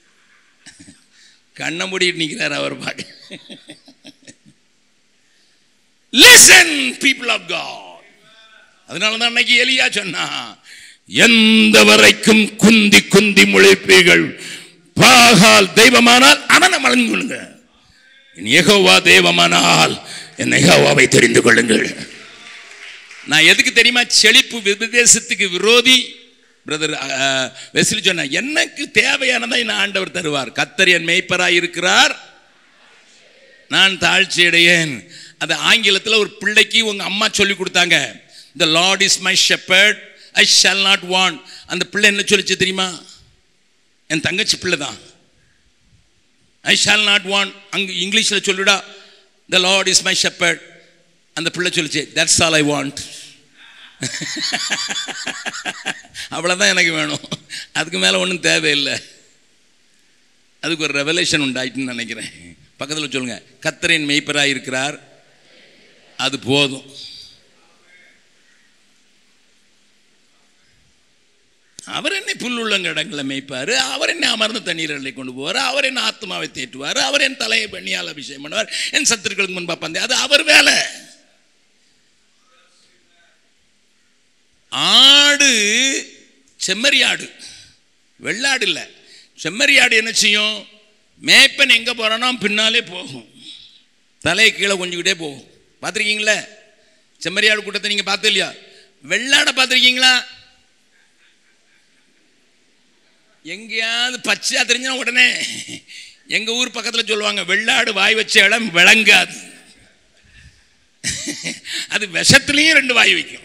கண்ணை மூடிட்டு நிற்கிறார் அவர் பார்க்க. Listen people of God, அதனால தான் அன்னைக்கு எலியா சொன்னா, எந்த வரைக்கும் குந்தி குந்தி முளைப்பீர்கள், பாகால் தெய்வமானால் அவனை மறந்துங்க, யெகோவா தெய்வமானால் என் யெகோவாவை தெரிந்து கொள்ளுங்கள். நான் எதுக்கு தெரியுமா செழிப்பு விபதேசத்துக்கு விரோதி? பிரதர் வெஸ்லி சொன்ன, எனக்கு தேவையானதை நான் ஆண்டவர் தருவார். கர்த்தர் என் மேய்ப்பராய் இருக்கிறார், நான் தாழ்ச்சி அடையேன். அது ஆங்கிலத்தில் ஒரு பிள்ளைக்கு உங்க அம்மா சொல்லி கொடுத்தாங்க, the Lord is my shepherd, I shall not want. அந்த பிள்ளை என்ன சொல்லிச்சு தெரியுமா? என் தங்கச்சி பிள்ளை தான். I shall not want அங்க இங்கிலீஷில் சொல்லிடா, the Lord is my shepherd. அந்த பிள்ளை சொல்லிச்சு, that's all I want. அவ்வளோதான் எனக்கு வேணும், அதுக்கு மேலே ஒன்றும் தேவையில்லை. அதுக்கு ஒரு ரெவலேஷன் உண்டாயிட்டுன்னு நினைக்கிறேன். பக்கத்தில் சொல்லுங்க, கர்த்தரின் மேய்ப்பராய் இருக்கிறார், அது போதும். அவர் என்னை புல்லுள்ளங்க இடங்களை மேய்ப்பார், அவர் என்னை அமர்ந்த தண்ணீர்களை கொண்டு போவார், அவர் என்ன ஆத்மாவை தேற்றுவார், அவர் என் தலையை பண்ணியால் அபிஷேகம் பண்ணுவார், என் சத்துருக்களுக்கு முன்பா பந்தே, அது அவர் வேலை. ஆடு செம்மறியாடு, வெள்ளாடு இல்லை, செம்மறியாடு என்ன செய்யும்? மேய்ப்பன் எங்கே போகிறானோ பின்னாலே போகும், தலையை கீழே கொஞ்சிக்கிட்டே போகும். பார்த்துருக்கீங்களா செம்மறியாடு கூட்டத்தை? நீங்கள் பார்த்து இல்லையா? வெள்ளாடை பார்த்துருக்கீங்களா? எங்கேயாவது பச்சையாக தெரிஞ்சா உடனே எங்கள் ஊர் பக்கத்தில் சொல்லுவாங்க, வெள்ளாடு வாய் வச்ச இடம் விளங்காது. அது விஷத்துலேயும் ரெண்டு வாய் வைக்கும்.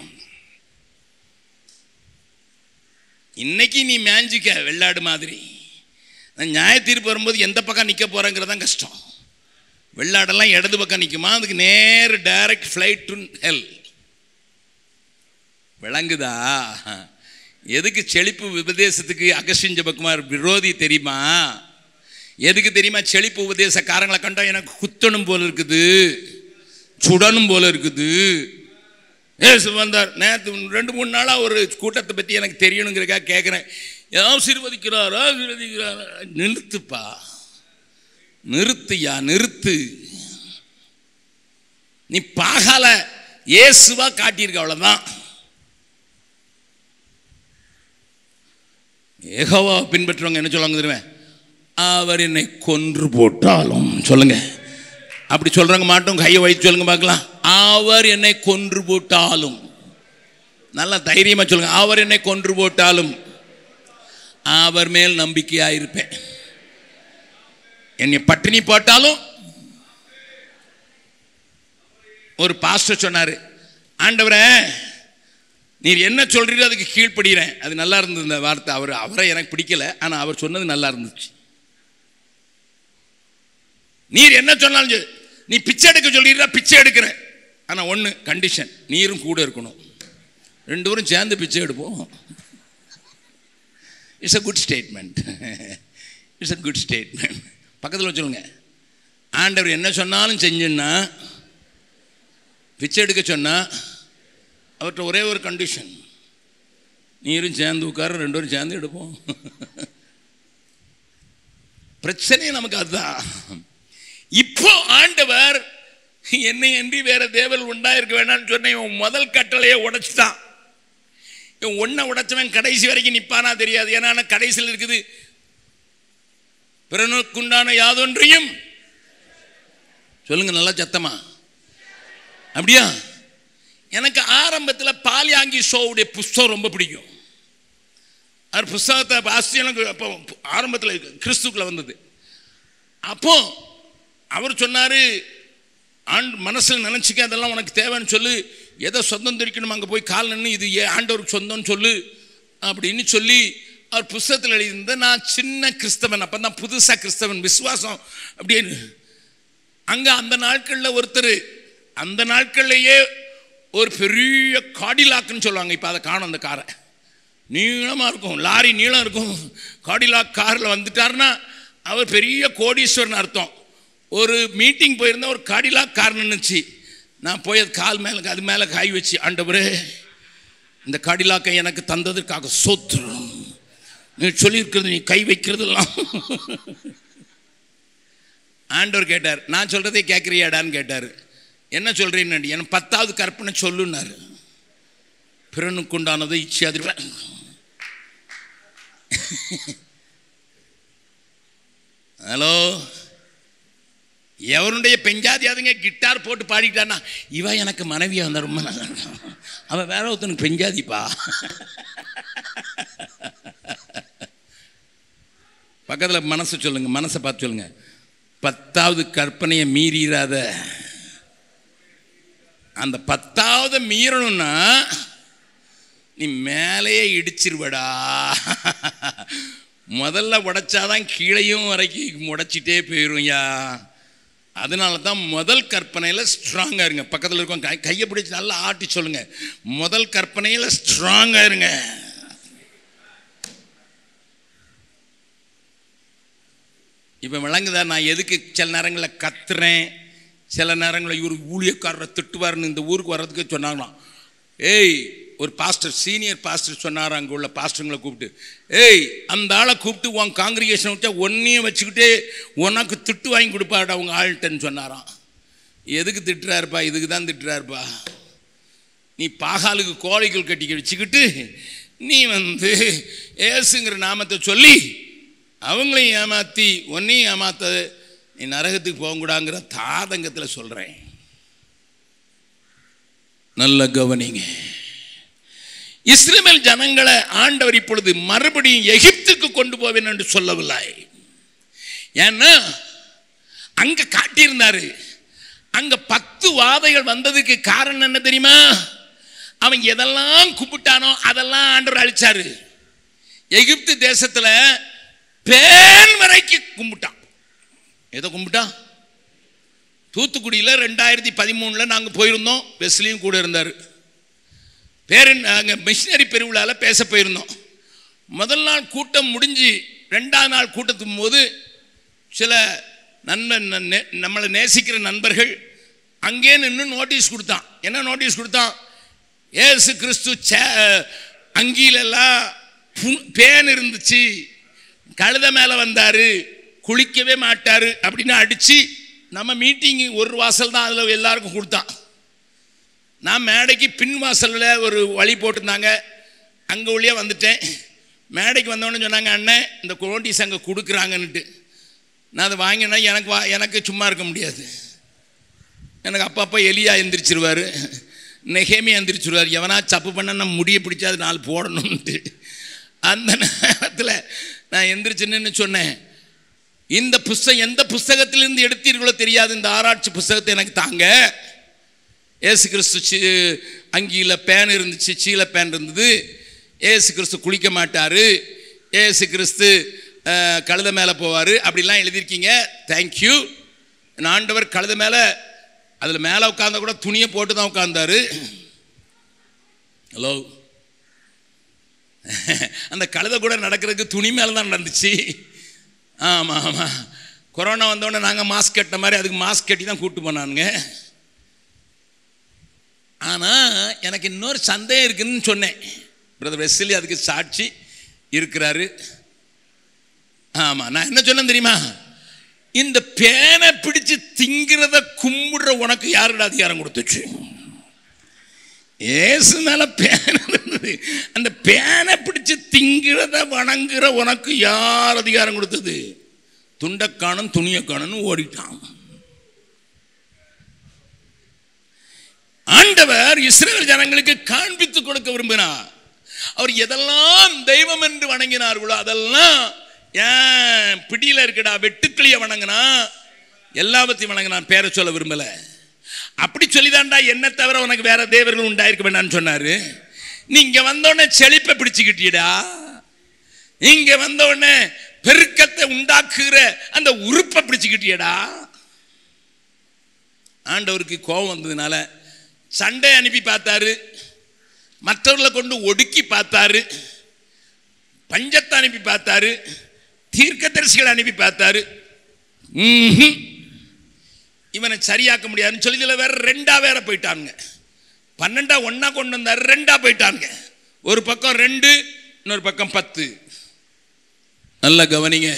இன்னைக்கு நீ மேஞ்சிக்க வெள்ளாடு மாதிரி. நியாய தீர்ப்பு வரும்போது எந்த பக்கம் நிற்க போகிறேங்கிறதான் கஷ்டம். வெள்ளாடெல்லாம் இடது பக்கம் நிற்குமா? அதுக்கு நேர் டைரக்ட் ஃப்ளைட் டு ஹெல். விளங்குதா? எதுக்கு செழிப்பு உபதேசத்துக்கு அகஸ்டின் ஜெபக்குமார் விரோதி தெரியுமா? எதுக்கு தெரியுமா? செழிப்பு உபதேசக்காரங்களை கண்டா எனக்கு குத்தணும் போல இருக்குது, சுடணும் போல இருக்குது. ஏசு வந்தார் நேற்று ரெண்டு மூணு நாளாக ஒரு கூட்டத்தை பற்றி எனக்கு தெரியணுங்கிறக்கா கேட்குறேன். ஏதாவது சிறுவதிக்கிறாரா சிறுவதிக்கிறாரா? நிறுத்துப்பா, நிறுத்துயா, நிறுத்து. நீ பாகால இயேசுவா காட்டியிருக்க, அவ்வளோதான். யெகோவா பின்பற்றுவாங்க என்ன சொல்லுவாங்க தெரியுமா? அவர் என்னை கொன்று போட்டாலும், சொல்லுங்க, அப்படி சொல்றாங்க மாட்டோம், கையை வைத்து சொல்லுங்க பார்க்கலாம். அவர் என்னை கொன்று போட்டாலும், நல்லா தைரியமா சொல்லுங்க, அவர் என்னை கொன்று போட்டாலும் அவர் மேல் நம்பிக்கையா இருப்பேன். என்னை பட்டினி போட்டாலும். ஒரு பாஸ்டர் சொன்னாரு, ஆண்டவரே நீர் என்ன சொல்றீரோ அதுக்கு கீழ்ப்படுகிறேன். அது நல்லா இருந்தது இந்த வார்த்தை. அவர் அவரை எனக்கு பிடிக்கல, ஆனால் அவர் சொன்னது நல்லா இருந்துச்சு. நீர் என்ன சொன்னாலும், நீ பிச்சை எடுக்க சொல்றீரா, பிச்சை எடுக்கிறேன். ஆனால் ஒன்று கண்டிஷன், நீரும் கூட இருக்கணும். ரெண்டு பேரும் சேர்ந்து பிச்சை எடுப்போம். It's a good statement. It's a good statement. பக்கத்தில் சொல்லுங்க, ஆண்டவர் என்ன சொன்னாலும் செஞ்சுன்னா, பிச்சை எடுக்க சொன்னா அவர்கிட்ட ஒரே ஒரு கண்டிஷன், நீரும் சேர்ந்து உட்கார, ரெண்டு பேரும் சேர்ந்து எடுப்போம். பிரச்சனை நமக்கு அதுதான். இப்போ ஆண்டவர் என்னை அன்றி வேற தேவல் உண்டாயிருக்க வேண்டாம்னு சொன்ன இவன் முதல் கட்டளையை உடைச்சுட்டான். இவன் ஒன்றை உடைச்சவன் கடைசி வரைக்கும் நிற்பானா தெரியாது. ஏன்னா கடைசியில் இருக்குது, பிறனுக்குண்டான யாதொன்றையும் சொல்லுங்க நல்லா சத்தமா. அப்படியா? எனக்கு ஆரம்பத்தில் பாலியாங்கி ஷோவுடைய புஸ்தகம் ரொம்ப பிடிக்கும். அவர் புஸ்தகத்தை வாசி எனக்கு அப்போ ஆரம்பத்தில் கிறிஸ்துக்குள்ள வந்தது. அப்போ அவர் சொன்னார், ஆண்டு மனசில் நினச்சிக்க, அதெல்லாம் உனக்கு தேவைன்னு சொல்லு, எதை சொந்தம் தெரிக்கணும் அங்கே போய் கால் நின்று இது ஏ ஆண்டவருக்கு சொந்தம்னு சொல்லு அப்படின்னு சொல்லி அவர் புஸ்தகத்தில் எழுதியிருந்த. நான் சின்ன கிறிஸ்தவன், அப்போ தான் புதுசாக கிறிஸ்தவன், விசுவாசம் அப்படின்னு. அங்கே அந்த நாட்களில் ஒருத்தர், அந்த நாட்கள்லேயே ஒரு பெரிய காடிலாக்குன்னு சொல்லுவாங்க, இப்போ அதை காணும். அந்த காரை நீளமாக இருக்கும், லாரி நீளம் இருக்கும். காடிலாக் காரில் வந்துட்டாருன்னா அவர் பெரிய கோடீஸ்வரன் அர்த்தம். ஒரு மீட்டிங் போயிருந்தா ஒரு காடிலாக் கார் நின்றுச்சு. நான் போய் அது கால் மேலே அது மேலே காய் வச்சு, ஆண்டவரே இந்த காடிலாக்கை எனக்கு தந்ததற்காக சோத்திரம், நீ சொல்லியிருக்கிறது நீ கை வைக்கிறதெல்லாம். ஆண்டவர் கேட்டார், நான் சொல்கிறதே கேட்குறியாடான்னு கேட்டார். என்ன சொல்கிறேன்னு, எனக்கு பத்தாவது கற்பனை சொல்லுன்னாரு. பிறனுக்குண்டானதை இச்சியாதிருப்ப. ஹலோ, எவருடைய பெஞ்சாதியாதுங்க கிட்டார் போட்டு பாடிட்டான்னா இவ எனக்கு மனைவியா வந்தா ரொம்ப நல்லா, அவன் வேற ஒருத்தனுக்கு பெஞ்சாதிப்பா. பக்கத்தில் மனசை சொல்லுங்க, மனசை பார்த்து சொல்லுங்க, பத்தாவது கற்பனையை மீறாத. அந்த பத்தாவது மீறணும்னா நீ மேலேயே இடிச்சிருவடா. முதல்ல உடைச்சாதான் கீழையும் வரைக்கும் உடைச்சிட்டே போயிடும்யா. அதனால தான் முதல் கற்பனையில் ஸ்ட்ராங்காக இருங்க. பக்கத்தில் இருக்கும் கை கையை பிடிச்சி நல்லா ஆட்டி சொல்லுங்க, முதல் கற்பனையில் ஸ்ட்ராங்காக இருங்க. இப்போ விளங்குதா நான் எதுக்கு சில நேரங்களில் கத்துறேன், சில நேரங்களில் இவர் ஊழியக்காரரை திட்டுவார்னு இந்த ஊருக்கு வர்றதுக்கு சொன்னாங்களாம். ஏய், ஒரு பாஸ்டர், சீனியர் பாஸ்டர் சொன்னார் அங்கே உள்ள பாஸ்டருங்களை கூப்பிட்டு, ஏய் அந்த ஆளை கூப்பிட்டு உன் காங்கிரிகேஷன் வச்சா ஒன்றையும் வச்சுக்கிட்டே உனக்கு திட்டு வாங்கி கொடுப்பாடா அவங்க ஆள்கிட்டன்னு சொன்னாராம். எதுக்கு திட்டுறாருப்பா? இதுக்கு தான் திட்டுறாருப்பா. நீ பாகாலுக்கு கோழிகள் கட்டி வச்சுக்கிட்டு நீ வந்து ஏசுங்கிற நாமத்தை சொல்லி அவங்களையும் ஏமாற்றி ஒன்றையும் ஏமாத்த நீ நரகத்துக்கு போகக்கூடாங்கிற தாதங்கத்தில் சொல்கிறேன். நல்ல கவனிங்க. இஸ்ரவேல் ஜனங்களை ஆண்டவர் இப்பொழுது மறுபடியும் எகிப்துக்கு கொண்டு போவேன் என்று சொல்லவில்லை. ஏன்னா அங்க காட்டியிருந்தாரு. அங்க பத்து வாதைகள் வந்ததுக்கு காரணம் என்ன தெரியுமா? அவன் எதெல்லாம் கும்பிட்டானோ அதெல்லாம் ஆண்டவர் அழிச்சாரு. எகிப்து தேசத்துல பேன் வரைக்கும் கும்பிட்டான். எதை கும்பிட்டான்? தூத்துக்குடியில் ரெண்டாயிரத்தி பதிமூணுல நாங்க போயிருந்தோம். வெஸ்லியும் கூட இருந்தாரு. பேர் அங்கே மிஷினரி பெருவிழாவில் பேச போயிருந்தோம். முதல் நாள் கூட்டம் முடிஞ்சு ரெண்டாவது நாள் கூட்டத்துக்கும் போது சில நண்பன் நம்மளை நேசிக்கிற நண்பர்கள் அங்கே நின்று நோட்டீஸ் கொடுத்தான். என்ன நோட்டீஸ் கொடுத்தான்? ஏசு கிறிஸ்து அங்கிலெல்லாம் பேன் இருந்துச்சு, கழுத மேலே வந்தார், குளிக்கவே மாட்டார் அப்படின்னு அடித்து நம்ம மீட்டிங் ஒரு வாசல் தான் அதில் எல்லாருக்கும் கொடுத்தான். நான் மேடைக்கு பின் வாசலில் ஒரு வழி போட்டிருந்தாங்க, அங்கே உள்ளே வந்துட்டேன். மேடைக்கு வந்தோடனே சொன்னாங்க, அண்ணன் இந்த நோட்டீஸ் அங்கே கொடுக்குறாங்கன்னுட்டு. நான் அதை வாங்கினா எனக்கு வா எனக்கு சும்மா இருக்க முடியாது. எனக்கு அப்பப்போ எலியா எந்திரிச்சிருவார், நெகேமியா எந்திரிச்சிருவார். எவனா தப்பு பண்ண நம்ம முடிய பிடிச்சா அது நாலு போடணும்ன்ட்டு. அந்த நேரத்தில் நான் எந்திரிச்சுன்னு சொன்னேன், இந்த புஸ்தகம் எந்த புஸ்தகத்திலிருந்து எடுத்தீர்களோ தெரியாது, இந்த ஆராய்ச்சி புஸ்தகத்தை எனக்கு தாங்க. ஏசு கிறிஸ்து அங்கியில் பேன் இருந்துச்சு, சீல பேன் இருந்தது. ஏசு கிறிஸ்து குளிக்க மாட்டார், ஏசு கிறிஸ்து கழுத மேலே போவார் அப்படிலாம் எழுதியிருக்கீங்க. தேங்க்யூ. ஆண்டவர் கழுத மேலே அதில் மேலே உட்கார்ந்தா கூட துணியை போட்டு தான் உட்கார்ந்தாரு. ஹலோ, அந்த கழுத கூட நடக்கிறதுக்கு துணி மேலே தான் நடந்துச்சு. ஆமாம் ஆமாம். கொரோனா வந்தோடனே நாங்கள் மாஸ்க் கட்டின மாதிரி அதுக்கு மாஸ்க் கட்டி தான் கூப்பிட்டு போனானுங்க. ஆனால் எனக்கு இன்னொரு சந்தேகம் இருக்குன்னு சொன்னேன். பிரதர் வெஸ்லி அதுக்கு சாட்சி இருக்கிறாரு. ஆமாம், நான் என்ன சொன்னேன் தெரியுமா? இந்த பேனை பிடிச்சு திங்கிறத கும்பிடுற உனக்கு யாருடைய அதிகாரம் கொடுத்துச்சு? ஏசு மேல பேன் இருந்தது. அந்த பேனை பிடிச்சு திங்கிறத வணங்குற உனக்கு யார் அதிகாரம் கொடுத்தது? துண்டக்கானும் துணியக்கானு ஓடிட்டான். ஆண்டவர் இஸ்ரவேல் ஜனங்களுக்கு காண்பித்து கொடுக்க விரும்பினார். அவர் எதெல்லாம் தெய்வம் என்று வணங்கினார்களோ அதெல்லாம் ஏன் பிடியில இருக்கடா வெட்டுக்கிளிய வணங்கினா எல்லாவற்றையும் வணங்கினான். பேரை சொல்ல விரும்பல. அப்படி சொல்லிதான்டா என்ன தவிர உனக்கு வேற தேவர்கள் உண்டாயிருக்க வேண்டாம்னு சொன்னாரு. நீங்க வந்தோடனே செழிப்பை பிடிச்சுக்கிட்டீடா. இங்க வந்தோடனே பெருக்கத்தை உண்டாக்குகிற அந்த உறுப்பை பிடிச்சுக்கிட்டியடா. ஆண்டவருக்கு கோபம் வந்ததுனால சண்டை அனுப்பி பார்த்தாரு, மற்றவர்களை கொண்டு ஒடுக்கி பார்த்தாரு, பஞ்சத்தை அனுப்பி பார்த்தாரு, தீர்க்கதரிசிகளை அனுப்பி பார்த்தாரு. இவனை சரியாக்க முடியாதுன்னு சொல்லி இதில் வேற ரெண்டா வேற போயிட்டாங்க. பன்னெண்டா ஒன்னா கொண்டு வந்தாரு, ரெண்டா போயிட்டாங்க. ஒரு பக்கம் ரெண்டு, இன்னொரு பக்கம் பத்து. நல்ல கவனிங்க.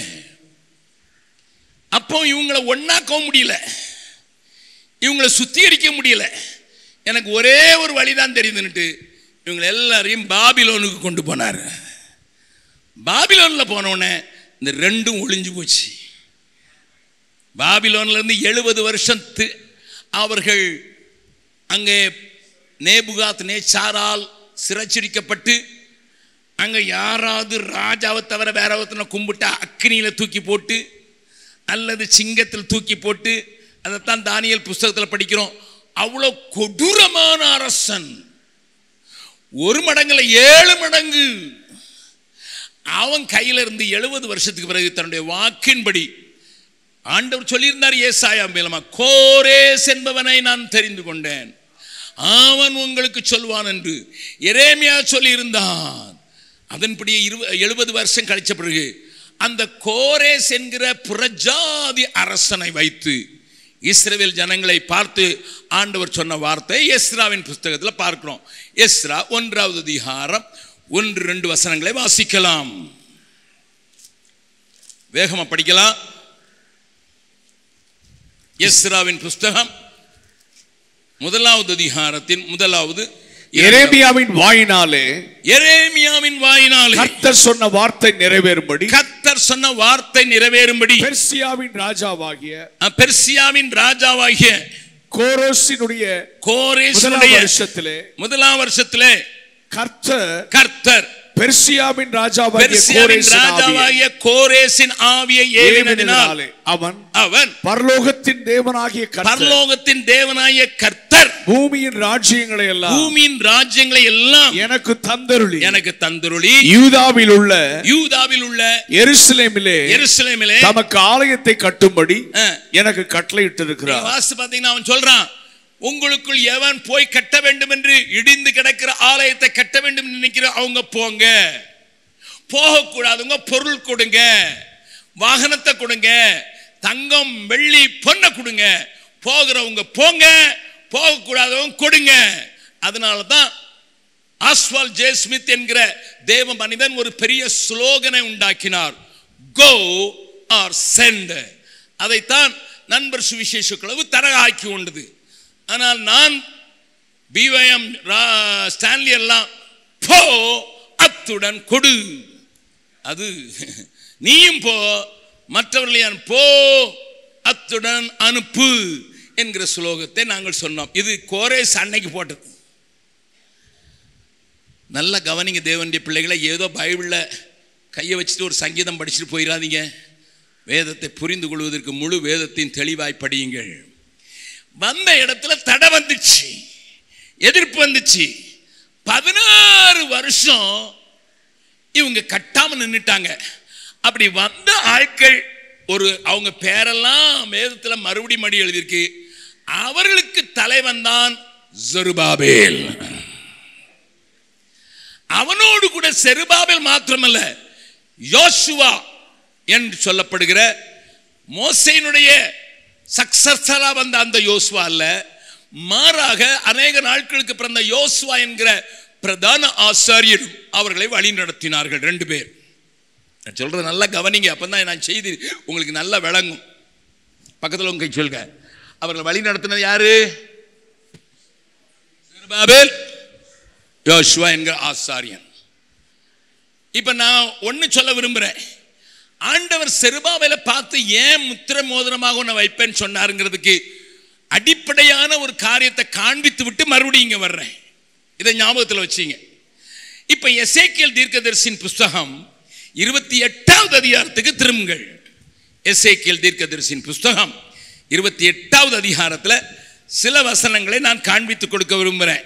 அப்போ இவங்களை ஒன்னாக்கவும் முடியல, இவங்களை சுத்திகரிக்க முடியல. எனக்கு ஒரே ஒரு வழிதான் தெரியுதுன்னுட்டு இவங்க எல்லாரையும் பாபிலோனுக்கு கொண்டு போனார். பாபிலோன்ல போனோடனே இந்த ரெண்டும் ஒளிஞ்சு போச்சு. பாபிலோன்ல இருந்து எழுபது வருஷத்து அவர்கள் அங்கே நேபுகாத் நேச்சாரால் சிறைச்சிடிக்கப்பட்டு அங்கே யாராவது ராஜாவை தவிர வேற ஒருத்தனை கும்பிட்டா அக்னியில் தூக்கி போட்டு அல்லது சிங்கத்தில் தூக்கி போட்டு, அதைத்தான் தானியேல் புஸ்தகத்தில் படிக்கிறோம். அவ்வளோ கொடூரமான அரசன், ஒரு மடங்குல ஏழு மடங்கு அவன் கையில இருந்து எழுபது வருஷத்துக்கு பிறகு தன்னுடைய வாக்கின்படி ஆண்டவர் சொல்லியிருந்தார் ஏசாயா மூலமா, கோரேஸ் என்பவனை நான் தெரிந்து கொண்டேன், அவன் உங்களுக்கு சொல்வான் என்று எரேமியா சொல்லியிருந்தான். அதன்படி எழுபது வருஷம் கழிச்ச பிறகு அந்த கோரேஸ் என்கிற புறஜாதி அரசனை வைத்து இஸ்ரவேல் ஜனங்களை பார்த்து ஆண்டவர் சொன்ன வார்த்தை எஸ்ராவின் புஸ்தகத்தில் பார்க்கிறோம். எஸ்ரா ஒன்றாவது அதிகாரம் ஒன்று ரெண்டு வசனங்களை வாசிக்கலாம். வேகமா படிக்கலாம். எஸ்ராவின் புஸ்தகம் முதலாவது அதிகாரத்தின் முதலாவது எரேமியாவின் வாயினாலே எரேமியாவின் வாயினாலே கர்த்தர் சொன்ன வார்த்தை நிறைவேறும்படி கர்த்தர் சொன்ன வார்த்தை நிறைவேறும்படி பெர்சியாவின் ராஜாவாகிய பெர்சியாவின் ராஜாவாகிய கோரேசினுடைய கோரேசினுடைய வருஷத்திலே முதலாம் வருஷத்திலே கர்த்தர் கர்த்தர் பெர்சியாவின் ராஜாவாகிய கோரேசின் ஆவியை ஏவினதினால் அவன் அவன் பரலோகத்தின் தேவனாகிய கர்த்தர் பரலோகத்தின் தேவனாகிய கர்த்தர் பூமியின் ராஜ்யங்களை எல்லாம் பூமியின் ராஜ்யங்களை எல்லாம் எனக்கு தந்தருளி எனக்கு தந்தருளி யூதாவில் உள்ள யூதாவில் உள்ள எருசலேமிலே எருசலேமிலே தமக்கு ஆலயத்தை கட்டும்படி எனக்கு கட்டளையிட்டிருக்கிறார். வாசி பாத்தீங்கன்னா அவன் சொல்றான், உங்களுக்குள் எவன் போய் கட்ட வேண்டும் என்று இடிந்து கிடக்கிற ஆலயத்தை கட்ட வேண்டும் நினைக்கிற அவங்க போங்க, போகக்கூடாதுங்க பொருள் கொடுங்க, வாகனத்தை கொடுங்க, தங்கம் வெள்ளி பொண்ணை கொடுங்க, போகிறவங்க போங்க, போகக்கூடாதவங்க கொடுங்க. அதனால தான் ஆஸ்வால் ஜே ஸ்மித் என்கிற தேவ மனிதன் ஒரு பெரிய ஸ்லோகனை உண்டாக்கினார், கோ ஆர் சென்ட். அதைத்தான் நண்பர் சுவிசேஷ குழு தரகாக்கி கொண்டது. ஆனால் நான் பிவயம் ஸ்டான்லி எல்லாம் போ அத்துடன் கொடு, அது நீயும் போ மற்றவர்களையான் போ அத்துடன் அனுப்பு என்கிற ஸ்லோகத்தை நாங்கள் சொன்னோம். இது கோரேஸ் அன்னைக்கு போட்டது. நல்ல கவனிங்க தேவனுடைய பிள்ளைகளை, ஏதோ பைபிளில் கையை வச்சுட்டு ஒரு சங்கீதம் படிச்சுட்டு போயிடாதீங்க. வேதத்தை புரிந்து கொள்வதற்கு முழு வேதத்தையும் தெளிவாய் படியுங்கள். வந்த இடத்துல தடை வந்துச்சு, எதிர்ப்பு வந்துச்சு. பதினாறு வருஷம் இவங்க கட்டாம நின்றுட்டாங்க. அப்படி வந்த ஆட்கள் ஒரு அவங்க பேரெல்லாம் வேதத்துல மறுபடி மடி எழுதியிருக்கு. அவர்களுக்கு தலைவன் தான் செருபாபேல். அவனோடு கூட செருபாபேல் மாத்திரமல்ல, யோசுவா என்று சொல்லப்படுகிற மோசேயினுடைய சக்சஸரா வந்த அந்த யோசுவா அல்ல, மாறாக அநேக நாட்களுக்கு பிறந்த யோசுவா என்கிற பிரதான ஆசாரியரும் அவர்களை வழி நடத்தினார்கள். ரெண்டு பேர். நான் சொல்றது நல்லா கவனிங்க, அப்பதான் நான் செய்தி உங்களுக்கு நல்லா விளங்கும். பக்கத்தில் உங்க சொல்லுங்க, அவர்கள் வழி நடத்தினது யாரு? செருபாபேல், யோசுவா என்கிற ஆசாரியன். இப்ப நான் ஒன்னு சொல்ல விரும்புறேன். ஆண்டவர் செருபாபேலை பார்த்து ஏன் முத்திரை மோதிரமாக உன்னை வைப்பேன்னு சொன்னாருங்கிறதுக்கு அடிப்படையான ஒரு காரியத்தை காண்பித்து விட்டு மறுபடியும் இங்க வர்றேன். இதை ஞாபகத்தில் வச்சீங்க. இப்ப எசேக்கியேல் தீர்க்கதரிசியின் புஸ்தகம் இருபத்தி எட்டாவது அதிகாரத்துக்கு திரும்புங்கள். எசேக்கியேல் தீர்க்கதரிசியின் புஸ்தகம் இருபத்தி எட்டாவது அதிகாரத்துல சில வசனங்களை நான் காண்பித்து கொடுக்க விரும்புகிறேன்.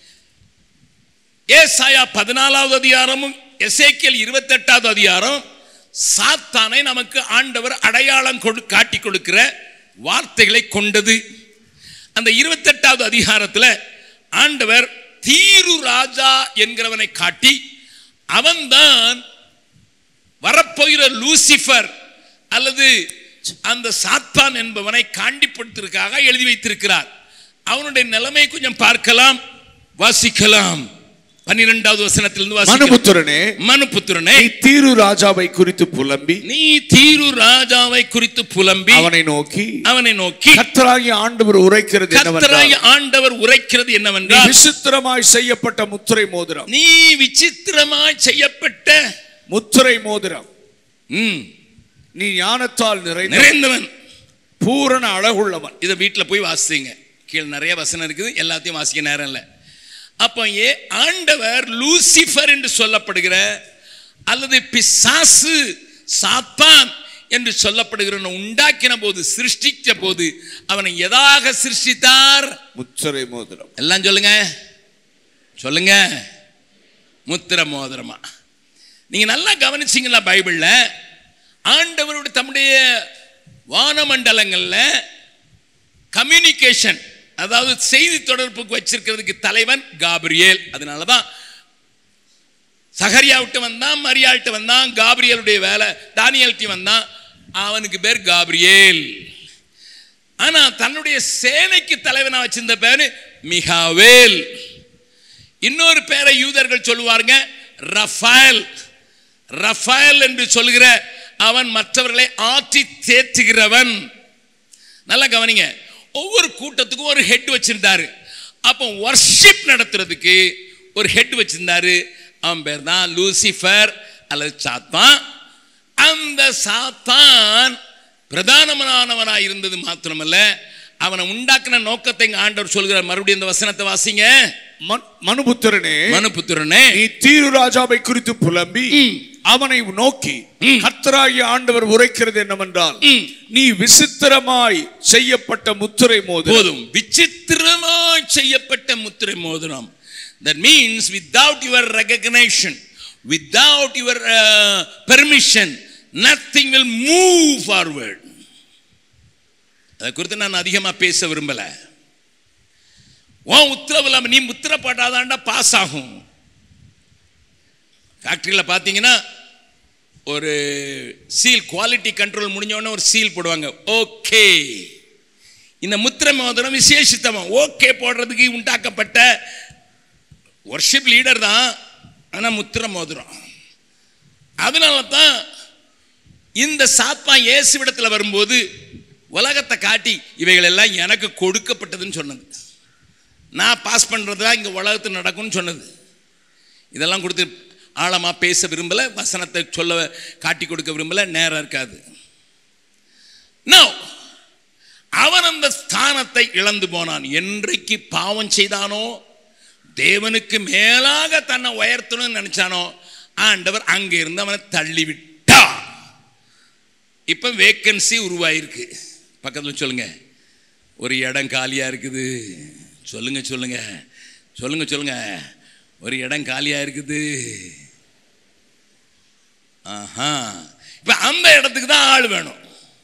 ஏசாயா பதினாலாவது அதிகாரமும் எசேக்கியேல் இருபத்தி எட்டாவது அதிகாரம் சாத்தானை நமக்கு ஆண்டவர் அடையாளம் காட்டி கொடுக்கிற வார்த்தைகளை கொண்டது. அந்த இருபத்தி எட்டாவது அதிகாரத்தில் ஆண்டவர் தீரு ராஜா என்கிறவனை காட்டி அவன்தான் வரப்போகிற லூசிபர் அல்லது அந்த சாத்தான் என்பவனை காண்பிப்படுத்துவதற்காக எழுதி வைத்திருக்கிறார். அவனுடைய நிலைமை கொஞ்சம் பார்க்கலாம், வாசிக்கலாம். பன்னிரண்டாவது வசனத்திலிருந்து வாசிக்கிறோம். மனுபுத்திரனே மனுபுத்திரனே, நீ தீரு ராஜாவை குறித்து புலம்பி நீ தீரு ராஜாவை குறித்து புலம்பி அவனை நோக்கி அவனை நோக்கி கர்த்தராகிய ஆண்டவர் உரைக்கிறது கர்த்தராகிய ஆண்டவர் உரைக்கிறது என்னவென்றால், விசித்திரமாய் செய்யப்பட்ட முத்திரை மோதிரம், நீ விசித்திரமாய் செய்யப்பட்ட முத்திரை மோதிரம், ம் நீ ஞானத்தால் நிறைந்த நிறைந்தவன், பூரண அழகுள்ளவன். இதை வீட்டில் போய் வாசிங்க. கீழே நிறைய வசனம் இருக்குது, எல்லாத்தையும் வாசிக்க நேரம் இல்லை. அப்போ ஏ ஆண்டவர் லூசிஃபர் என்று சொல்லப்படுகிற அல்லது பிசாசு சாத்தான் என்று சொல்லப்படுகிற உண்டாக்கின போது, சிருஷ்டித்த போது அவனை எதாக சிருஷ்டித்தார்? முத்திரை மோதிரம். எல்லாம் சொல்லுங்க சொல்லுங்க முத்திரை மோதிரமா? நீங்க நல்லா கவனிச்சீங்களா? பைபிள்ல ஆண்டவருடைய தம்முடைய வானமண்டலங்கள்ல கம்யூனிகேஷன், அதாவது செய்தி தொடர்புக்கு வச்சிருக்கிறதுக்கு தலைவன் காபிரியேல். அதனாலதான் சகரியா விட்டு வந்தான், மரியாள்கிட்ட வந்தான், காபிரியலுடைய வேலை தானியேல்கிட்ட வந்தான், அவனுக்கு பேர் காபிரியேல். ஆனா தன்னுடைய சேனைக்கு தலைவனா வச்சிருந்த பேரு மிகாவேல். இன்னொரு பேரை யூதர்கள் சொல்லுவாருங்க, ரஃபாயல். ரஃபாயல் என்று சொல்கிற அவன் மற்றவர்களை ஆற்றி தேற்றுகிறவன். நல்லா கவனிங்க, ஒவ்வொரு கூட்டத்துக்கும் ஒரு ஹெட் வச்சிருந்தாரு. அப்போ வர்ஷிப் நடத்துறதுக்கு ஒரு ஹெட் வச்சிருந்தாரு. அவன் பேர் தான் லூசிஃபர் அல்லது சாத்தான். அந்த சாத்தான் பிரதானமானவனாய் இருந்தது மாத்திரமல்ல, அவனை உண்டாக்கின நோக்கத்தை ஆண்டவர் சொல்கிறார். மறுபடியும் இந்த வசனத்தை வாசிங்க. மனுபுத்திரனே மனுபுத்திரனே, நீ தீரு ராஜாவை குறித்து புலம்பி அவனை நோக்கி கர்த்தராகிய ஆண்டவர் உரைக்கிறது என்னவென்றால், நீ விசித்திரமாய் செய்யப்பட்ட முத்திரை மோதிரம். விசித்திரமாய் செய்யப்பட்ட முத்திரை மோதிரம். That means without your recognition, without your uh, permission, nothing will move forward. அதை குறித்து நான் அதிகமா பேச விரும்பல. உன் உத்தரவு இல்லாம நீ முத்திரை போட்டாதான்டா பாஸ் ஆகும். ஃபேக்டரியில் பார்த்தீங்கன்னா ஒரு சீல், குவாலிட்டி கண்ட்ரோல் முடிஞ்சோடனே ஒரு சீல் போடுவாங்க, ஓகே. இந்த முத்திரை மோதிரம் விசேஷித்தமாக ஓகே போடுறதுக்கு உண்டாக்கப்பட்ட வர்ஷிப் லீடர் தான். ஆனால் முத்திரை மோதிரம். அதனால தான் இந்த சாத்தான் இயேசுவிடத்தில் வரும்போது உலகத்தை காட்டி இவைகள் எல்லாம் எனக்கு கொடுக்கப்பட்டதுன்னு சொன்னது. நான் பாஸ் பண்ணுறதா இங்கே உலகத்தில் நடக்கும்னு சொன்னது. இதெல்லாம் கொடுத்து ஆழமாக பேச விரும்பலை, வசனத்தை சொல்ல காட்டி கொடுக்க விரும்பலை, நேரம் இருக்காது. நோ, அவன் அந்த ஸ்தானத்தை இழந்து போனான். என்றைக்கு பாவம் செய்தானோ, தேவனுக்கு மேலாக தன்னை உயர்த்தணும்னு நினைச்சானோ, ஆண்டவர் அங்கே இருந்து அவனை தள்ளிவிட்டார். இப்போ வேக்கன்சி உருவாயிருக்கு. பக்கத்தில் சொல்லுங்க, ஒரு இடம் காலியாக இருக்குது. சொல்லுங்க சொல்லுங்க சொல்லுங்க சொல்லுங்க ஒரு இடம் காலியாக இருக்குது. ஆஹா, இப்போ அந்த இடத்துக்கு தான் ஆள் வேணும்.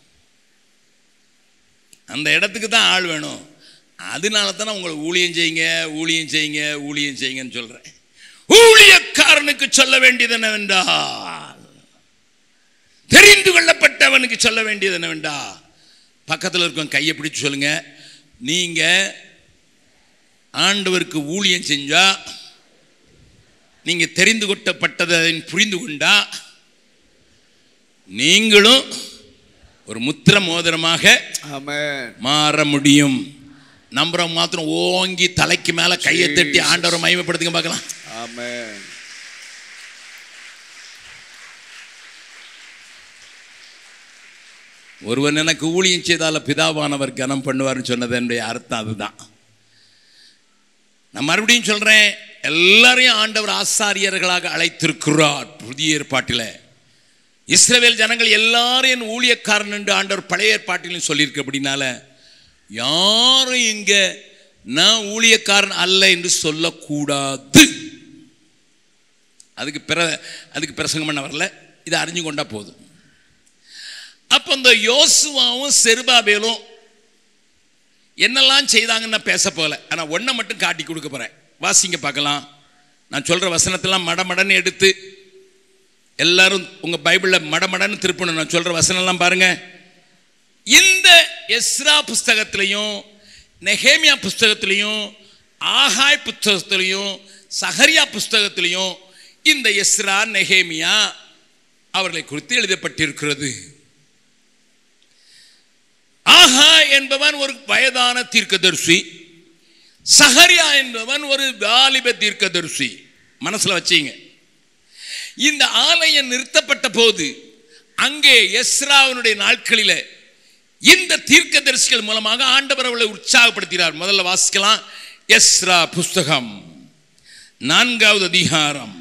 அந்த இடத்துக்கு தான் ஆள் வேணும். அதனால தானே உங்களை ஊழியம் செய்யுங்க ஊழியம் செய்யுங்க ஊழியம் செய்யுங்கன்னு சொல்கிறேன். ஊழியக்காரனுக்கு சொல்ல வேண்டியது என்னவென்றால், தெரிந்து கொள்ளப்பட்டவனுக்கு சொல்ல வேண்டியது என்னவென்றா, பக்கத்தில் இருக்கும் கையை பிடிச்சு சொல்லுங்க, நீங்க ஆண்டவருக்கு ஊழியம் செஞ்சா, நீங்க தெரிந்து கொள்ளப்பட்டதை புரிந்து கொண்டா, நீங்களும் ஒரு முத்திரை மோதிரமாக மாற முடியும். நம்புறவங்க மாத்திரம் ஓங்கி தலைக்கு மேல கையை தட்டி ஆண்டவரை மகிமைப்படுத்துங்க பார்க்கலாம். ஆமென். ஒருவன் எனக்கு ஊழியம் செய்தால பிதாவானவர் கனம் பண்ணுவார்னு சொன்னது என்னுடைய அர்த்தம் அதுதான். நான் மறுபடியும் சொல்றேன், எல்லாரையும் ஆண்டவர் ஆசாரியர்களாக அழைத்திருக்கிறார். புதிய ஏற்பாட்டில் இஸ்ரவேல் ஜனங்கள் எல்லாரும் என் ஊழியக்காரன் என்று ஆண்டவர் பழைய ஏற்பாட்டிலும் சொல்லியிருக்க. அப்படின்னால யாரும் இங்க நான் ஊழியக்காரன் அல்ல என்று சொல்லக்கூடாது. அதுக்கு பிற அதுக்கு பிரசங்கம் பண்ண வரல, இதை அறிஞ்சு கொண்டா போதும். அப்போ இந்த யோசுவாவும் செருபாபேலும் என்னெல்லாம் செய்தாங்கன்னு நான் பேச போகல. ஆனால் ஒன்றை மட்டும் காட்டி கொடுக்க போகிறேன். வாசிங்க பார்க்கலாம். நான் சொல்கிற வசனத்தெல்லாம் மடமடன்னு எடுத்து எல்லாரும் உங்கள் பைபிளில் மடமடன்னு திருப்பணும். நான் சொல்கிற வசனம்லாம் பாருங்க. இந்த எஸ்ரா புஸ்தகத்திலையும் நெகேமியா புஸ்தகத்திலையும் ஆகாய் புஸ்தகத்திலையும் சகரியா புஸ்தகத்திலையும் இந்த எஸ்ரா நெகேமியா அவர்களை குறித்து எழுதப்பட்டிருக்கிறது. ஆகா என்பவன் ஒரு வயதான தீர்க்கதரிசி, சகரியா என்பவன் ஒரு வாலிப தீர்க்கதரிசி. மனசுல வச்சீங்க. இந்த ஆலயம் நிறுத்தப்பட்ட போது அங்கே எஸ்ராவினுடைய நாட்களில் இந்த தீர்க்கதரிசிகள் மூலமாக ஆண்டவர் அவளை உற்சாகப்படுத்தினார். முதல்ல வாசிக்கலாம். எஸ்ரா புஸ்தகம் நான்காவது அதிகாரம்.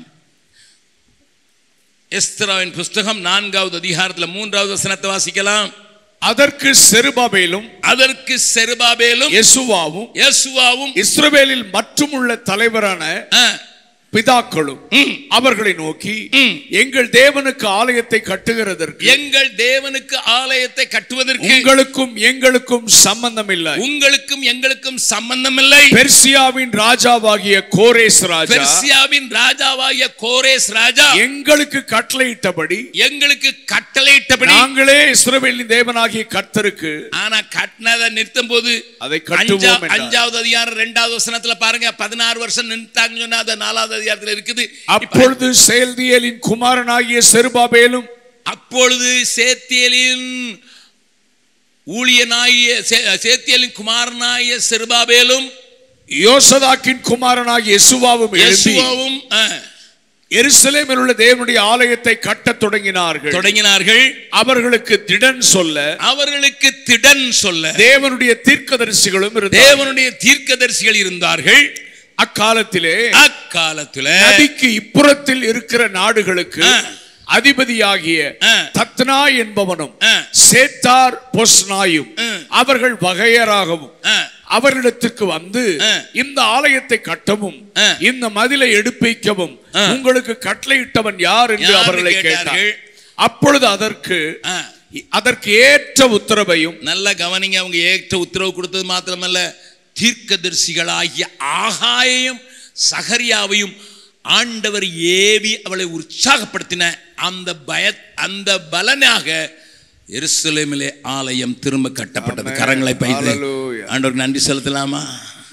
எஸ்ராவின் புஸ்தகம் நான்காவது அதிகாரத்தில் மூன்றாவது வசனத்தை வாசிக்கலாம். அதற்கு செருபாபேலும் அதற்கு செருபாபேலும் யெசுவாவும் யெசுவாவும் இஸ்ரவேலில் மற்றுமுள்ள தலைவரான பிதாக்களும் அவர்களை நோக்கி, எங்கள் தேவனுக்கு ஆலயத்தை கட்டுகிறதற்கு எங்கள் தேவனுக்கு ஆலயத்தை கட்டுவதற்கு உங்களுக்கும் எங்களுக்கும் சம்பந்தம் இல்லை, உங்களுக்கும் எங்களுக்கும் சம்பந்தம் இல்லை. பெர்சியாவின் ராஜாவாகிய கோரேஸ் ராஜா பெர்சியாவின் ராஜாவாகிய கோரேஸ் ராஜா எங்களுக்கு கட்டளையிட்டபடி எங்களுக்கு கட்டளையிட்டபடி நாங்களே இஸ்ரவேலின் தேவனாகிய கர்த்தருக்கு ஆனா கட்டினதை நிறுத்தும் போது அதை கட்டுவோம். அஞ்சாவது அதிகாரம் இரண்டாவது வசனத்துல பாருங்க, பதினாறு வருஷம் நிறுத்தாங்க சொன்னா அது நாலாவது அதிகாரத்தில் இருக்குது. அப்பொழுது சேல்தியேலின் குமாரனாகிய செருபாபேலும் அப்பொழுது சேத்தியேலின் ஊழியனாகிய சேத்தியேலின் குமாரனாகிய செருபாபேலும் யோசதாக்கின் குமாரனாகிய யெசுவாவும் யெசுவாவும் எருசலேமில் உள்ள தேவனுடைய ஆலயத்தை கட்டத் தொடங்கினார்கள் தொடங்கினார்கள் அவர்களுக்கு திடன் சொல்ல அவர்களுக்கு திடன் சொல்ல தேவனுடைய தீர்க்கதரிசிகளும் தேவனுடைய தீர்க்கதரிசிகள் இருந்தார்கள். அக்காலத்திலே அக்காலத்திலே நதிக்கு இப்புறத்தில் இருக்கிற நாடுகளுக்கு அதிபதியாகிய தத்னா என்பவனும் சேத்தார் பொஸ்னாயும் அவர்கள் வகையராகவும் அவரிடத்துக்கு வந்து இந்த ஆலயத்தை கட்டவும் இந்த மதிலை எடுப்பிக்கவும் உங்களுக்கு கட்டளையிட்டவன் யார் என்று அவர்களை கேட்டார். அப்பொழுது அதற்கு அதற்கு ஏற்ற உத்தரவையும், நல்ல கவனிங்க, அவங்க ஏற்ற உத்தரவு கொடுத்தது மாத்திரமல்ல, தீர்க்கதரிசிகளாகிய ஆகாயையும் சகரியாவையும் ஆண்டவர் ஏவி அவளை உற்சாகப்படுத்தின அந்த பய அந்த பலனாக எருசலேமிலே ஆலயம் திரும்ப கட்டப்பட்டது. கரங்களை பைத்து ஆண்டவருக்கு நன்றி செலுத்தலாமா?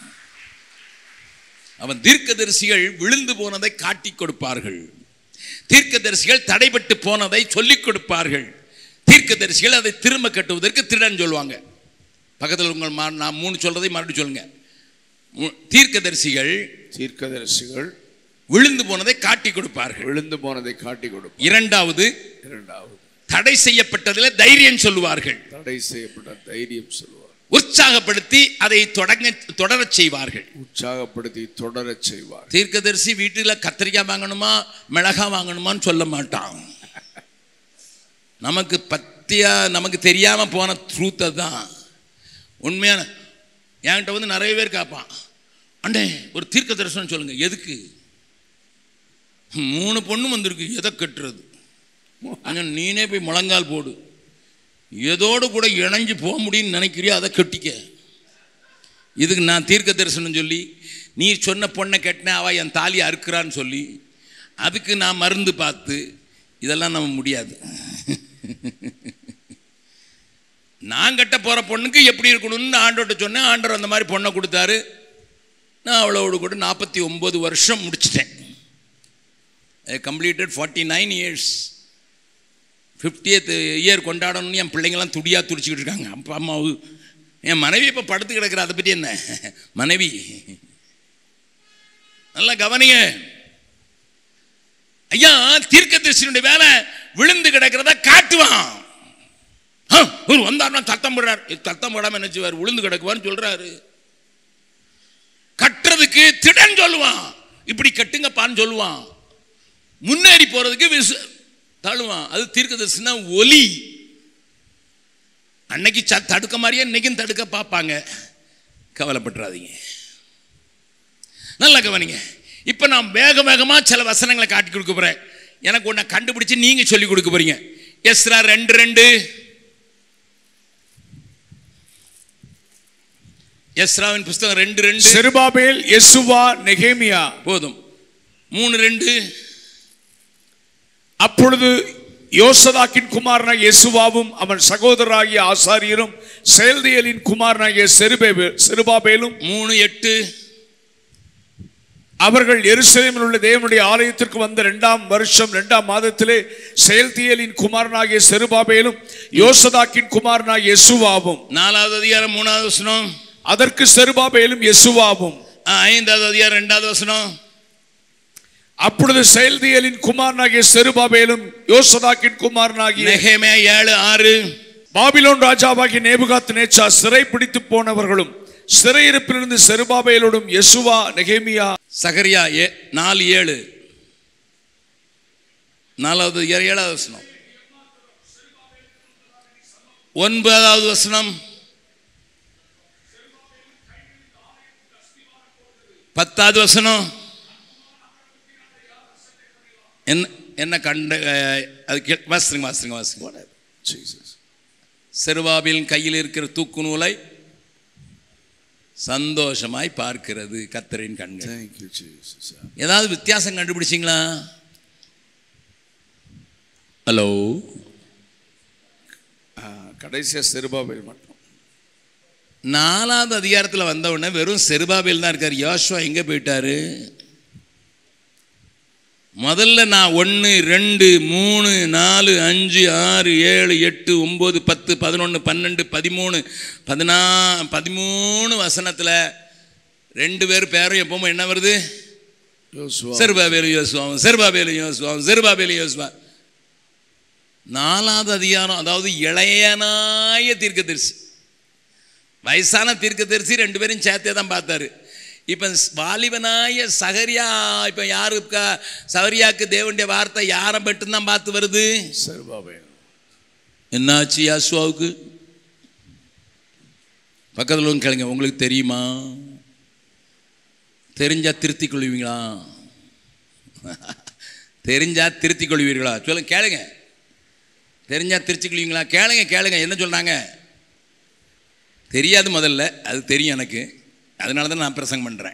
அவன் தீர்க்கதரிசிகள் விழுந்து போனதை காட்டி கொடுப்பார்கள், தீர்க்கதரிசிகள் தடைபட்டு போனதை சொல்லிக் கொடுப்பார்கள், தீர்க்கதரிசிகள் அதை திரும்ப கட்டுவதற்கு திடன் சொல்லுவாங்க. பக்கத்தில் உங்கள் நான் மூணு சொல்றதை மறுபடியும் சொல்லுங்க. தீர்க்கதரிசிகள் தீர்க்கதரிசிகள் விழுந்து போனதை காட்டி கொடுப்பார்கள், விழுந்து போனதை காட்டி கொடுப்பார்கள். இரண்டாவது இரண்டாவது தடை செய்யப்பட்டதில் தைரியம் சொல்லுவார்கள், தடை செய்யப்பட்ட தைரியம் சொல்லுவார்கள். உற்சாகப்படுத்தி அதை தொடங்க தொடரச் செய்வார்கள், உற்சாகப்படுத்தி தொடரச் செய்வார்கள். தீர்க்கதரிசி வீட்டில் கத்திரிக்காய் வாங்கணுமா மிளகா வாங்கணுமான்னு சொல்ல மாட்டான். நமக்கு பத்தியா நமக்கு தெரியாம போன ட்ரூத்தை தான் உண்மையான. என்கிட்ட வந்து நிறைய பேர் கேட்பான், அண்டே ஒரு தீர்க்க தரிசனம் சொல்லுங்க. எதுக்கு? மூணு பொண்ணு வந்திருக்கு, எதை கட்டுறது? நீனே போய் முழங்கால் போடு, எதோடு கூட இணைஞ்சு போக முடியும்னு நினைக்கிறியோ அதை கட்டிக்க. இதுக்கு நான் தீர்க்க தரிசனம் சொல்லி நீ சொன்ன பொண்ணை கட்டின அவ என் தாலியை அறுக்கிறான்னு சொல்லி அதுக்கு நான் மருந்து பார்த்து இதெல்லாம் நம்ம முடியாது. நான் கட்ட போகிற பொண்ணுக்கு எப்படி இருக்கணும்னு ஆண்டோட்ட சொன்னேன். ஆண்டவர் அந்த மாதிரி பொண்ணை கொடுத்தாரு. நான் அவளோடு கூட நாற்பத்தி ஒம்பது வருஷம் முடிச்சிட்டேன். I completed forty nine years. Fiftieth year கொண்டாடணும்னு என் பிள்ளைங்கள்லாம் துடியாக துடிச்சிக்கிட்டு இருக்காங்க. அப்பா அம்மாவு என் மனைவி இப்போ படுத்து கிடக்கிற, அதை பற்றி என்ன மனைவி நல்லா கவனிங்க ஐயா. தீர்க்கதரிசியினுடைய வேலை விழுந்து கிடக்கிறத காட்டுவான். வந்தாருன்னா தத்தம் போடுறார், தத்தம் போடாம என்ன செய்வார்? விழுந்து கிடக்குவான்னு சொல்றாரு. கட்டுறதுக்கு திடன் சொல்லுவான், இப்படி கட்டுங்கப்பான்னு சொல்லுவான். முன்னேறி போறதுக்கு தழுவான். அது தீர்க்கதரிசினா ஒலி. அன்னைக்கு தடுக்க மாதிரியே இன்னைக்கும் தடுக்க பார்ப்பாங்க. கவலைப்பட்டுறாதீங்க, நல்லா கவனிங்க. இப்ப நான் வேக வேகமா சில வசனங்களை காட்டி கொடுக்க போறேன். எனக்கு ஒன்ன கண்டுபிடிச்சு நீங்க சொல்லி கொடுக்க போறீங்க. எஸ்ரா ரெண்டு ரெண்டு எஸ்ராவின் புஸ்தகம் ரெண்டு ரெண்டு செருபாபேல் யெசுவா நெகேமியா போதும். மூணு ரெண்டு அப்பொழுது யோசதாக்கின் குமாரனாகிய யெசுவாவும் அவன் சகோதரராகிய ஆசாரியரும் சேல்தியேலின் குமாரனாகிய செருபாபேலும். மூணு எட்டு அவர்கள் எருசலேமில் உள்ள தேவனுடைய ஆலயத்திற்கு வந்த இரண்டாம் வருஷம் இரண்டாம் மாதத்திலே செயல்தியேலின் குமாரனாகிய செருபாபேலும் யோசதாக்கின் குமாரனாகிய யெசுவாவும். நாலாவது அதிகாரம் மூணாவது வசனம். அதற்கு செருபாபேலும் யெசுவாவும். ஐந்தாவது அதிகாரம் இரண்டாவது வசனம். அப்பொழுது செயல்தியேலின் குமாரனாகிய செருபாபேலும் யோசதாக்கின் குமாரனாகிய நெகேமியா ஏழு ஆறு. பாபிலோன் ராஜாவாகிய நேபுகாத்நேச்சார் சிறை பிடித்து போனவர்களும் சிறையிருப்பிலிருந்து செருபாபேலோடும் யெசுவா நெகேமியா. சகரியா நாலு ஏழு. நாலாவது ஏழாவது வசனம். ஒன்பதாவது வசனம். பத்தாவது வசனம். என்ன என்ன கண்ட அது வாசிங்க வாசிங்க வாசிங்க. செருபாபேலின் கையில் இருக்கிற தூக்கு நூலை சந்தோஷமாய் பார்க்கிறது கர்த்தரின் கண்கள். ஏதாவது வித்தியாசம் கண்டுபிடிச்சிங்களா? ஹலோ, கடைசியா செருபாபேல் மட்டும். நாலாவது அதிகாரத்தில் வந்த உடனே வெறும் செருபாபேல் தான் இருக்கார். யோசுவா எங்க போயிட்டாரு? முதல்ல நான் ஒன்று ரெண்டு மூணு நாலு அஞ்சு ஆறு ஏழு எட்டு ஒம்பது பத்து பதினொன்று பன்னெண்டு பதிமூணு பதினா பதிமூணு வசனத்தில் ரெண்டு பேர் பேரும் எப்பவும் என்ன வருது? செருபாபேலும் யோசுவாவும் செருபாபேலும் யோசுவாவும் செருபாபேலும் யோசுவா. நாலாவது அதிகாரம் அதாவது இளையனாய தீர்க்கதரிசி, வயசான தீர்க்கதரிசி ரெண்டு பேரும் சேர்த்தே தான் பார்த்தாரு. இப்போ வாலிபனாய சகரியா, இப்போ யாருக்கா சகரியாவுக்கு தேவனுடைய வார்த்தை யாரை மட்டும்தான் பார்த்து வருது? என்னாச்சு யோசுவாவுக்கு? பக்கத்தில் கேளுங்க, உங்களுக்கு தெரியுமா? தெரிஞ்சா திருத்திக் கொள்வீங்களா? தெரிஞ்சா திருத்திக் கொள்வீர்களா? சொல்லுங்க, கேளுங்க. தெரிஞ்சா திருத்திக் கொள்வீங்களா? கேளுங்க கேளுங்க, என்ன சொல்றாங்க? தெரியாது முதல்ல, அது தெரியும் எனக்கு, அதனால தான் நான் பிரசங்கம் பண்ணுறேன்.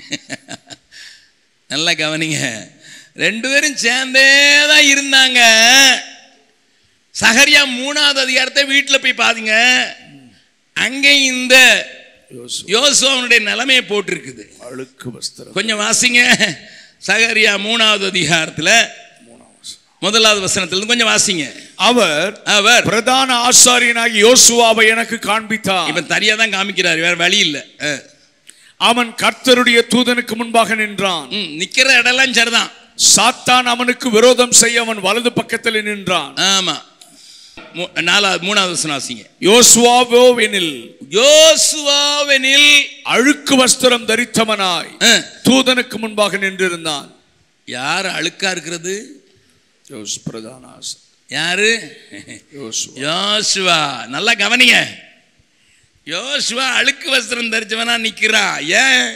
நல்லா கவனிங்க. ரெண்டு பேரும் சேர்ந்தே தான் இருந்தாங்க. சகரியா மூணாவது அதிகாரத்தை வீட்டில் போய் பாருங்க, அங்கே இந்த யோசுவாவுடைய நிலைமையை போட்டிருக்குது. அழுக்கு வஸ்திரம். கொஞ்சம் வாசிங்க. சகரியா மூணாவது அதிகாரத்தில் முதலாவது வசனத்திலிருந்து கொஞ்சம் வாசிங்க. அவர் அவர் பிரதான ஆசாரியனாகி யோசுவாவை எனக்கு காண்பித்தார். இவன் தனியா தான் காமிக்கிறார், வேற வழி இல்லை. அவன் கர்த்தருடைய தூதனுக்கு முன்பாக நின்றான். நிக்கிற இடம்லாம் சரிதான். சாத்தான் அவனுக்கு விரோதம் செய்ய அவன் வலது பக்கத்தில் நின்றான். ஆமா, நாலாவது மூணாவது வசனம் வாசிங்க. யோசுவாவெனில் யோசுவாவெனில் அழுக்கு வஸ்திரம் தரித்தவனாய் தூதனுக்கு முன்பாக நின்றிருந்தான். யார் அழுக்கா இருக்கிறது? பிரதான ஆசாரியன். யாரு? யோசுவா. நல்லா கவனிங்க. யோசுவா அழுக்கு வஸ்திரம் தரிச்சவனா நிக்கிறான். ஏன்?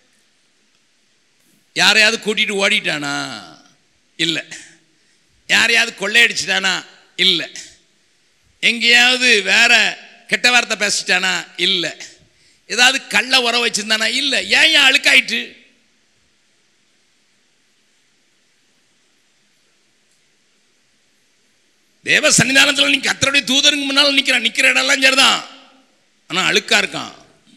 யாரையாவது கூட்டிட்டு ஓடிட்டானா? இல்லை. யாரையாவது கொள்ளையடிச்சிட்டானா? இல்லை. எங்கேயாவது வேற கெட்ட வார்த்தை பேசிட்டானா? இல்லை. ஏதாவது கள்ள உறவு வச்சிருந்தானா? இல்லை. ஏன் ஏன் அழுக்காயிட்டு? தேவ சன்னிதானத்தில் நீ கர்த்தருடைய தூதருக்கு முன்னால் நிற்கிறான். நிற்கிற இடம்லாம் சரிதான், ஆனால் அழுக்கா இருக்கான்.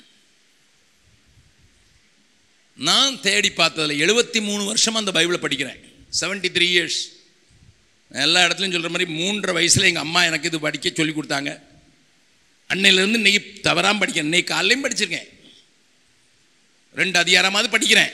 நான் தேடி பார்த்ததில் எழுபத்தி மூணு வருஷமா அந்த பைபிளை படிக்கிறேன். Seventy three years. எல்லா இடத்துலையும் சொல்கிற மாதிரி மூன்றரை வயசில் எங்கள் அம்மா எனக்கு இது படிக்க சொல்லி கொடுத்தாங்க. அன்னையிலேருந்து இன்னைக்கு தவறாமல் படிக்கிறேன். இன்னைக்கு காலையிலையும் படிச்சிருக்கேன். ரெண்டு அதிகாரமாவது படிக்கிறேன்.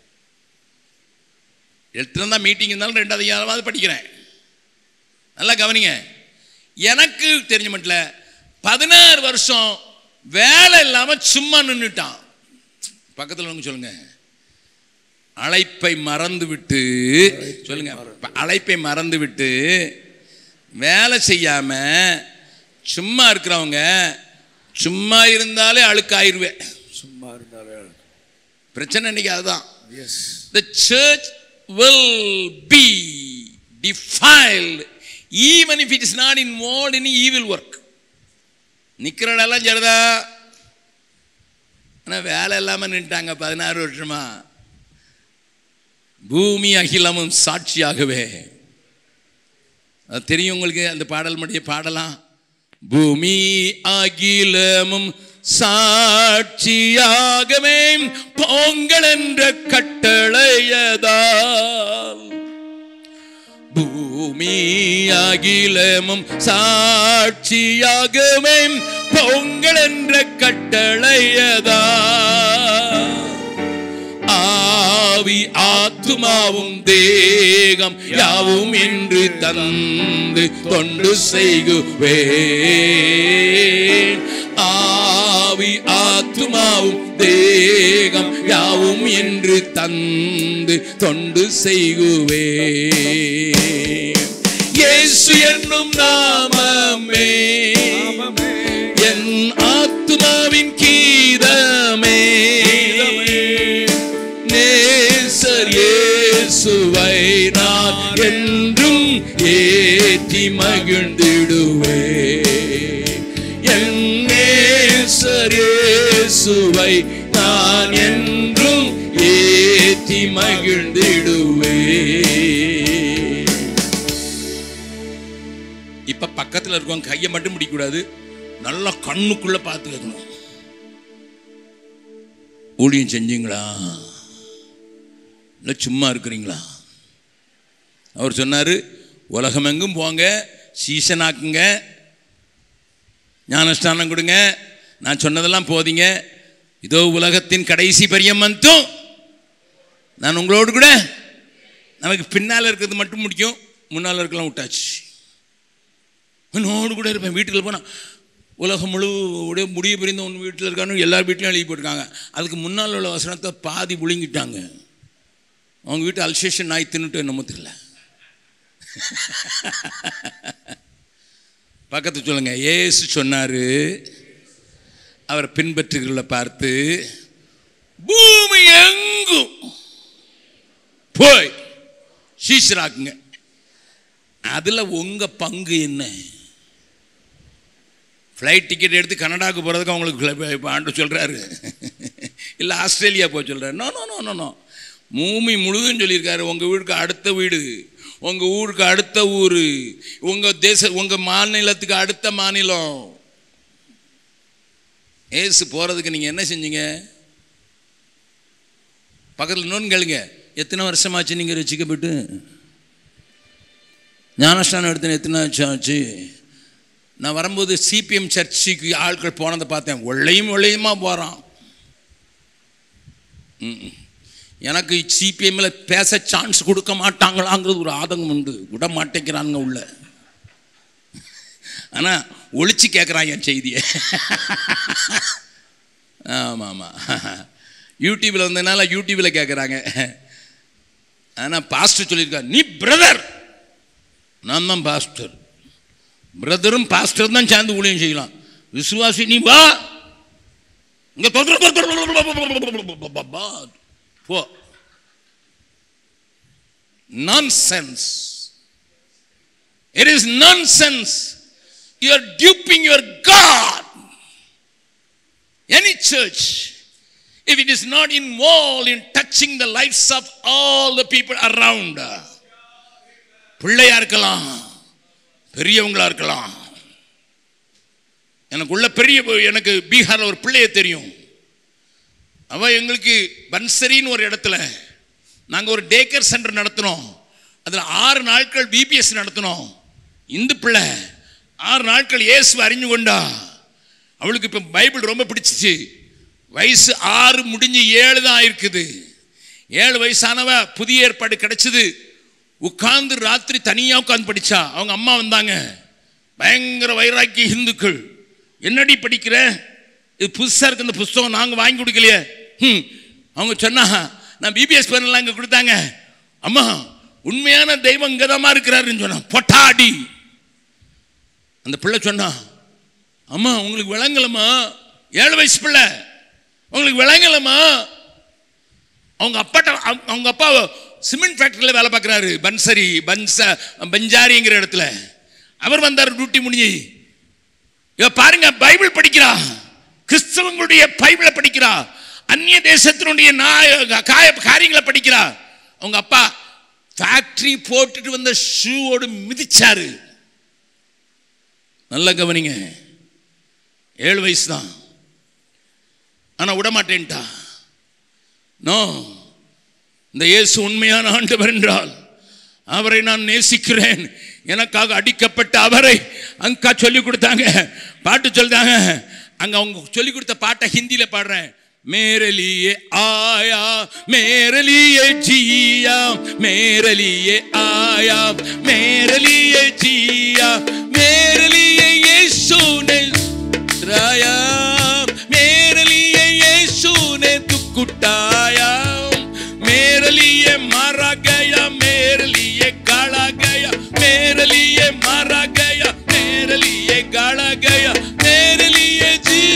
எத்தனை தான் மீட்டிங் இருந்தாலும் ரெண்டு அதிகாரமாவது படிக்கிறேன். நல்லா கவனிங்க. எனக்கு தெரிஞ்ச மட்டும் பதினாறு வருஷம் வேலை இல்லாம சும்மா நின்றுட்டான். பக்கத்தில் சொல்லுங்க, அழைப்பை மறந்து விட்டு சொல்லுங்க, அழைப்பை மறந்து விட்டு வேலை செய்யாம சும்மா இருக்கிறவங்க சும்மா இருந்தாலே அழுக்காயிருவேன். சும்மா இருந்தாலே பிரச்சனை இன்னைக்கு அதுதான். The church will be defiled even if it is not involved in evil work. நிக்கிறதெல்லாம் சரிதா, ஆனால் வேலை இல்லாமல் நின்ட்டாங்க பதினாறு வருஷமா. பூமி அகிலமும் சாட்சியாகவே. அது தெரியும் உங்களுக்கு, அந்த பாடல் முடிய பாடலாம். பூமி அகிலமும் சாட்சியாகவே போங்கள் என்ற கட்டளையதால் பூமி அகிலமும் சாட்சியாகவே போங்கள் என்ற கட்டளையதால் ஆவி ஆத்துமாவும் தேகம் யாவும் என்று தந்து தொண்டு செய்குவேன். ஆவி ஆத்துமாவும் தேகம் யாவும் என்று தந்து தொண்டு செய்குவேன். இயேசு என்னும் நாமமே என் ஆத்துமாவின் கீதமே, நேசர் இயேசுவை நான் என்றும் ஏற்றி மகிழ்ந்திடுவேன். என் நேசர் இயேசுவை நான் என்றும் ஏற்றி மகிழ்ந்திடுவேன். இப்ப பக்கத்துல இருக்கவங்க கையை மட்டும் பிடிக்கூடாது, நல்லா கண்ணுக்குள்ள பார்த்து கேட்கணும். ஊழியம் செஞ்சீங்களா, இல்லை சும்மா இருக்கிறீங்களா? அவர் சொன்னார், உலகமெங்கும் போங்க, சீசனாக்குங்க, ஞானஸ்தானம் கொடுங்க, நான் சொன்னதெல்லாம் போதிங்க, இதோ உலகத்தின் கடைசி பரியமந்தும் நான் உங்களோடு கூட. நமக்கு பின்னால் இருக்கிறது மட்டும் முடிக்கும், முன்னால் இருக்கலாம் விட்டாச்சு. என்னோடு கூட இருப்பேன். வீட்டுக்கு போனால் உலகம் முழு முடிய பிரிந்து ஒன்று வீட்டில் இருக்கான்னு எல்லார் வீட்லையும் எழுதி போட்டிருக்காங்க. அதுக்கு முன்னால் உள்ள வசனத்தை பாதி புழுங்கிட்டாங்க. அவங்க வீட்டு அல்சேஷன் நாய் தின்னுட்டு என்னமோ தெரியல. பக்கத்து சொல்லுங்க, ஏசு சொன்னாரு, அவரை பின்பற்றுகிறவர்களை பார்த்து, பூமி எங்கும் போய் சீஷராக்குங்க. அதுல உங்க பங்கு என்ன? ஃப்ளைட் டிக்கெட் எடுத்து கனடாவுக்கு போகிறதுக்கு அவங்களுக்கு இப்போ ஆண்டு சொல்கிறாரு, இல்லை ஆஸ்திரேலியா போக சொல்கிறாரு. No no no no no பூமி முழுதும் சொல்லியிருக்காரு. உங்கள் வீட்டுக்கு அடுத்த வீடு, உங்கள் ஊருக்கு அடுத்த ஊர், உங்கள் தேச உங்கள் மாநிலத்துக்கு அடுத்த மாநிலம். ஏசு போகிறதுக்கு நீங்கள் என்ன செஞ்சீங்க? பக்கத்தில் இன்னொன்று கேளுங்க, எத்தனை வருஷமாச்சு நீங்கள் ரசிக்கப்பட்டு? ஞானஸ்தானம் எடுத்து எத்தனை வருஷம் ஆச்சு? நான் வரும்போது சிபிஎம் சர்ச்சுக்கு ஆட்கள் போனதை பார்த்தேன். ஒள்ளையும் ஒள்ளையுமா போகிறான். எனக்கு சிபிஎம்ல பேச சான்ஸ் கொடுக்க மாட்டாங்களாங்கிறது ஒரு ஆதங்கம் உண்டு. விட மாட்டேங்கிறாங்க உள்ள. ஆனால் ஒழிச்சு கேட்குறான் என் செய்தியை. ஆமாம் ஆமாம், யூடியூப்பில் வந்ததுனால யூடியூப்பில் கேட்குறாங்க. ஆனால் பாஸ்டர் சொல்லியிருக்கார், நீ பிரதர், நான் தான் பாஸ்டர். பிரதரும் பாஸ்டர் தான் சேர்ந்து ஊழியம் செய்யலாம். விசுவாசி நீ வா, இங்க போ. Nonsense. It is nonsense. You are duping your God. Any church, if it is not involved in touching the lives of all the people around, பிள்ளையா இருக்கலாம், பெரியவங்களா இருக்கலாம். எனக்கு உள்ள பெரிய எனக்கு பீகார்ல ஒரு பிள்ளைய தெரியும். அவ எங்களுக்கு பன்சரின்னு ஒரு இடத்துல நாங்கள் ஒரு டேக்கர் சென்டர் நடத்தினோம். அதில் ஆறு நாட்கள் பிபிஎஸ் நடத்தினோம். இந்த பிள்ளை ஆறு நாட்கள் இயேசு அறிஞ்சு கொண்டா. அவளுக்கு இப்போ பைபிள் ரொம்ப பிடிச்சிச்சு. வயசு ஆறு முடிஞ்சு ஏழு தான் ஆயிருக்குது. ஏழு வயசானவ புதிய ஏற்பாடு கிடைச்சது. உட்கார்ந்து ராத்திரி தனியாக உட்காந்து படிச்சா. அவங்க அம்மா வந்தாங்க, பயங்கர வைராக்கிய இந்துக்கள். என்னடி படிக்கிற, இது புதுசாக இருக்கு இந்த புஸ்தகம், நாங்கள் வாங்கி கொடுக்கலையே. ம் அவங்க சொன்னா, நான் பிபிஎஸ் பண்ணலாம் இங்கே கொடுத்தாங்க. அம்மா உண்மையான தெய்வம் இங்கே தான் இருக்கிறாருன்னு சொன்னா. பொட்டாடி அந்த பிள்ளை சொன்னா, அம்மா உங்களுக்கு விளங்கலம்மா, ஏழு வயசு பிள்ளை, உங்களுக்கு விளங்கலம்மா. அவங்க அப்பாட்ட அவங்க அப்பா சிமெண்ட் ஃபேக்டரியில் வேலை பார்க்குறாரு, பன்சரி பன்ச பஞ்சாரிங்கிற இடத்துல. அவர் வந்தார் டியூட்டி முடிஞ்சு. இவ பாருங்க, பைபிள் படிக்கிறா, கிறிஸ்தவங்களுடைய பைபிளை படிக்கிறா, அந்நிய தேசத்தினுடைய காரியங்களை படிக்கிறா. அவங்க அப்பா ஃபேக்டரி போட்டுட்டு வந்த ஷூவோடு மிதிச்சாரு. நல்ல கவனிங்க, ஏழு வயசு தான். ஆனா விட மாட்டேன்ட்டா. நோ, இந்த இயேசு உண்மையான ஆண்டவர் என்றால் அவரை நான் நேசிக்கிறேன். எனக்காக அடிக்கப்பட்ட அவரை அங்கா சொல்லி கொடுத்தாங்க, பாட்டு சொல்றாங்க. அங்க அவங்க சொல்லி கொடுத்த பாட்டை ஹிந்தியில பாடுறேன். मेरे लिए आया, मेरे लिए जिया, मेरे लिए आया, मेरे लिए जिया, मेरे लिए यीशु ने राया, मेरे लिए यीशु ने दुख उठाया, मेरे लिए मारा गया, मेरे लिए गाड़ा गया, मेरे लिए मारा गया, मेरे लिए गाड़ा गया, मेरे लिए जीव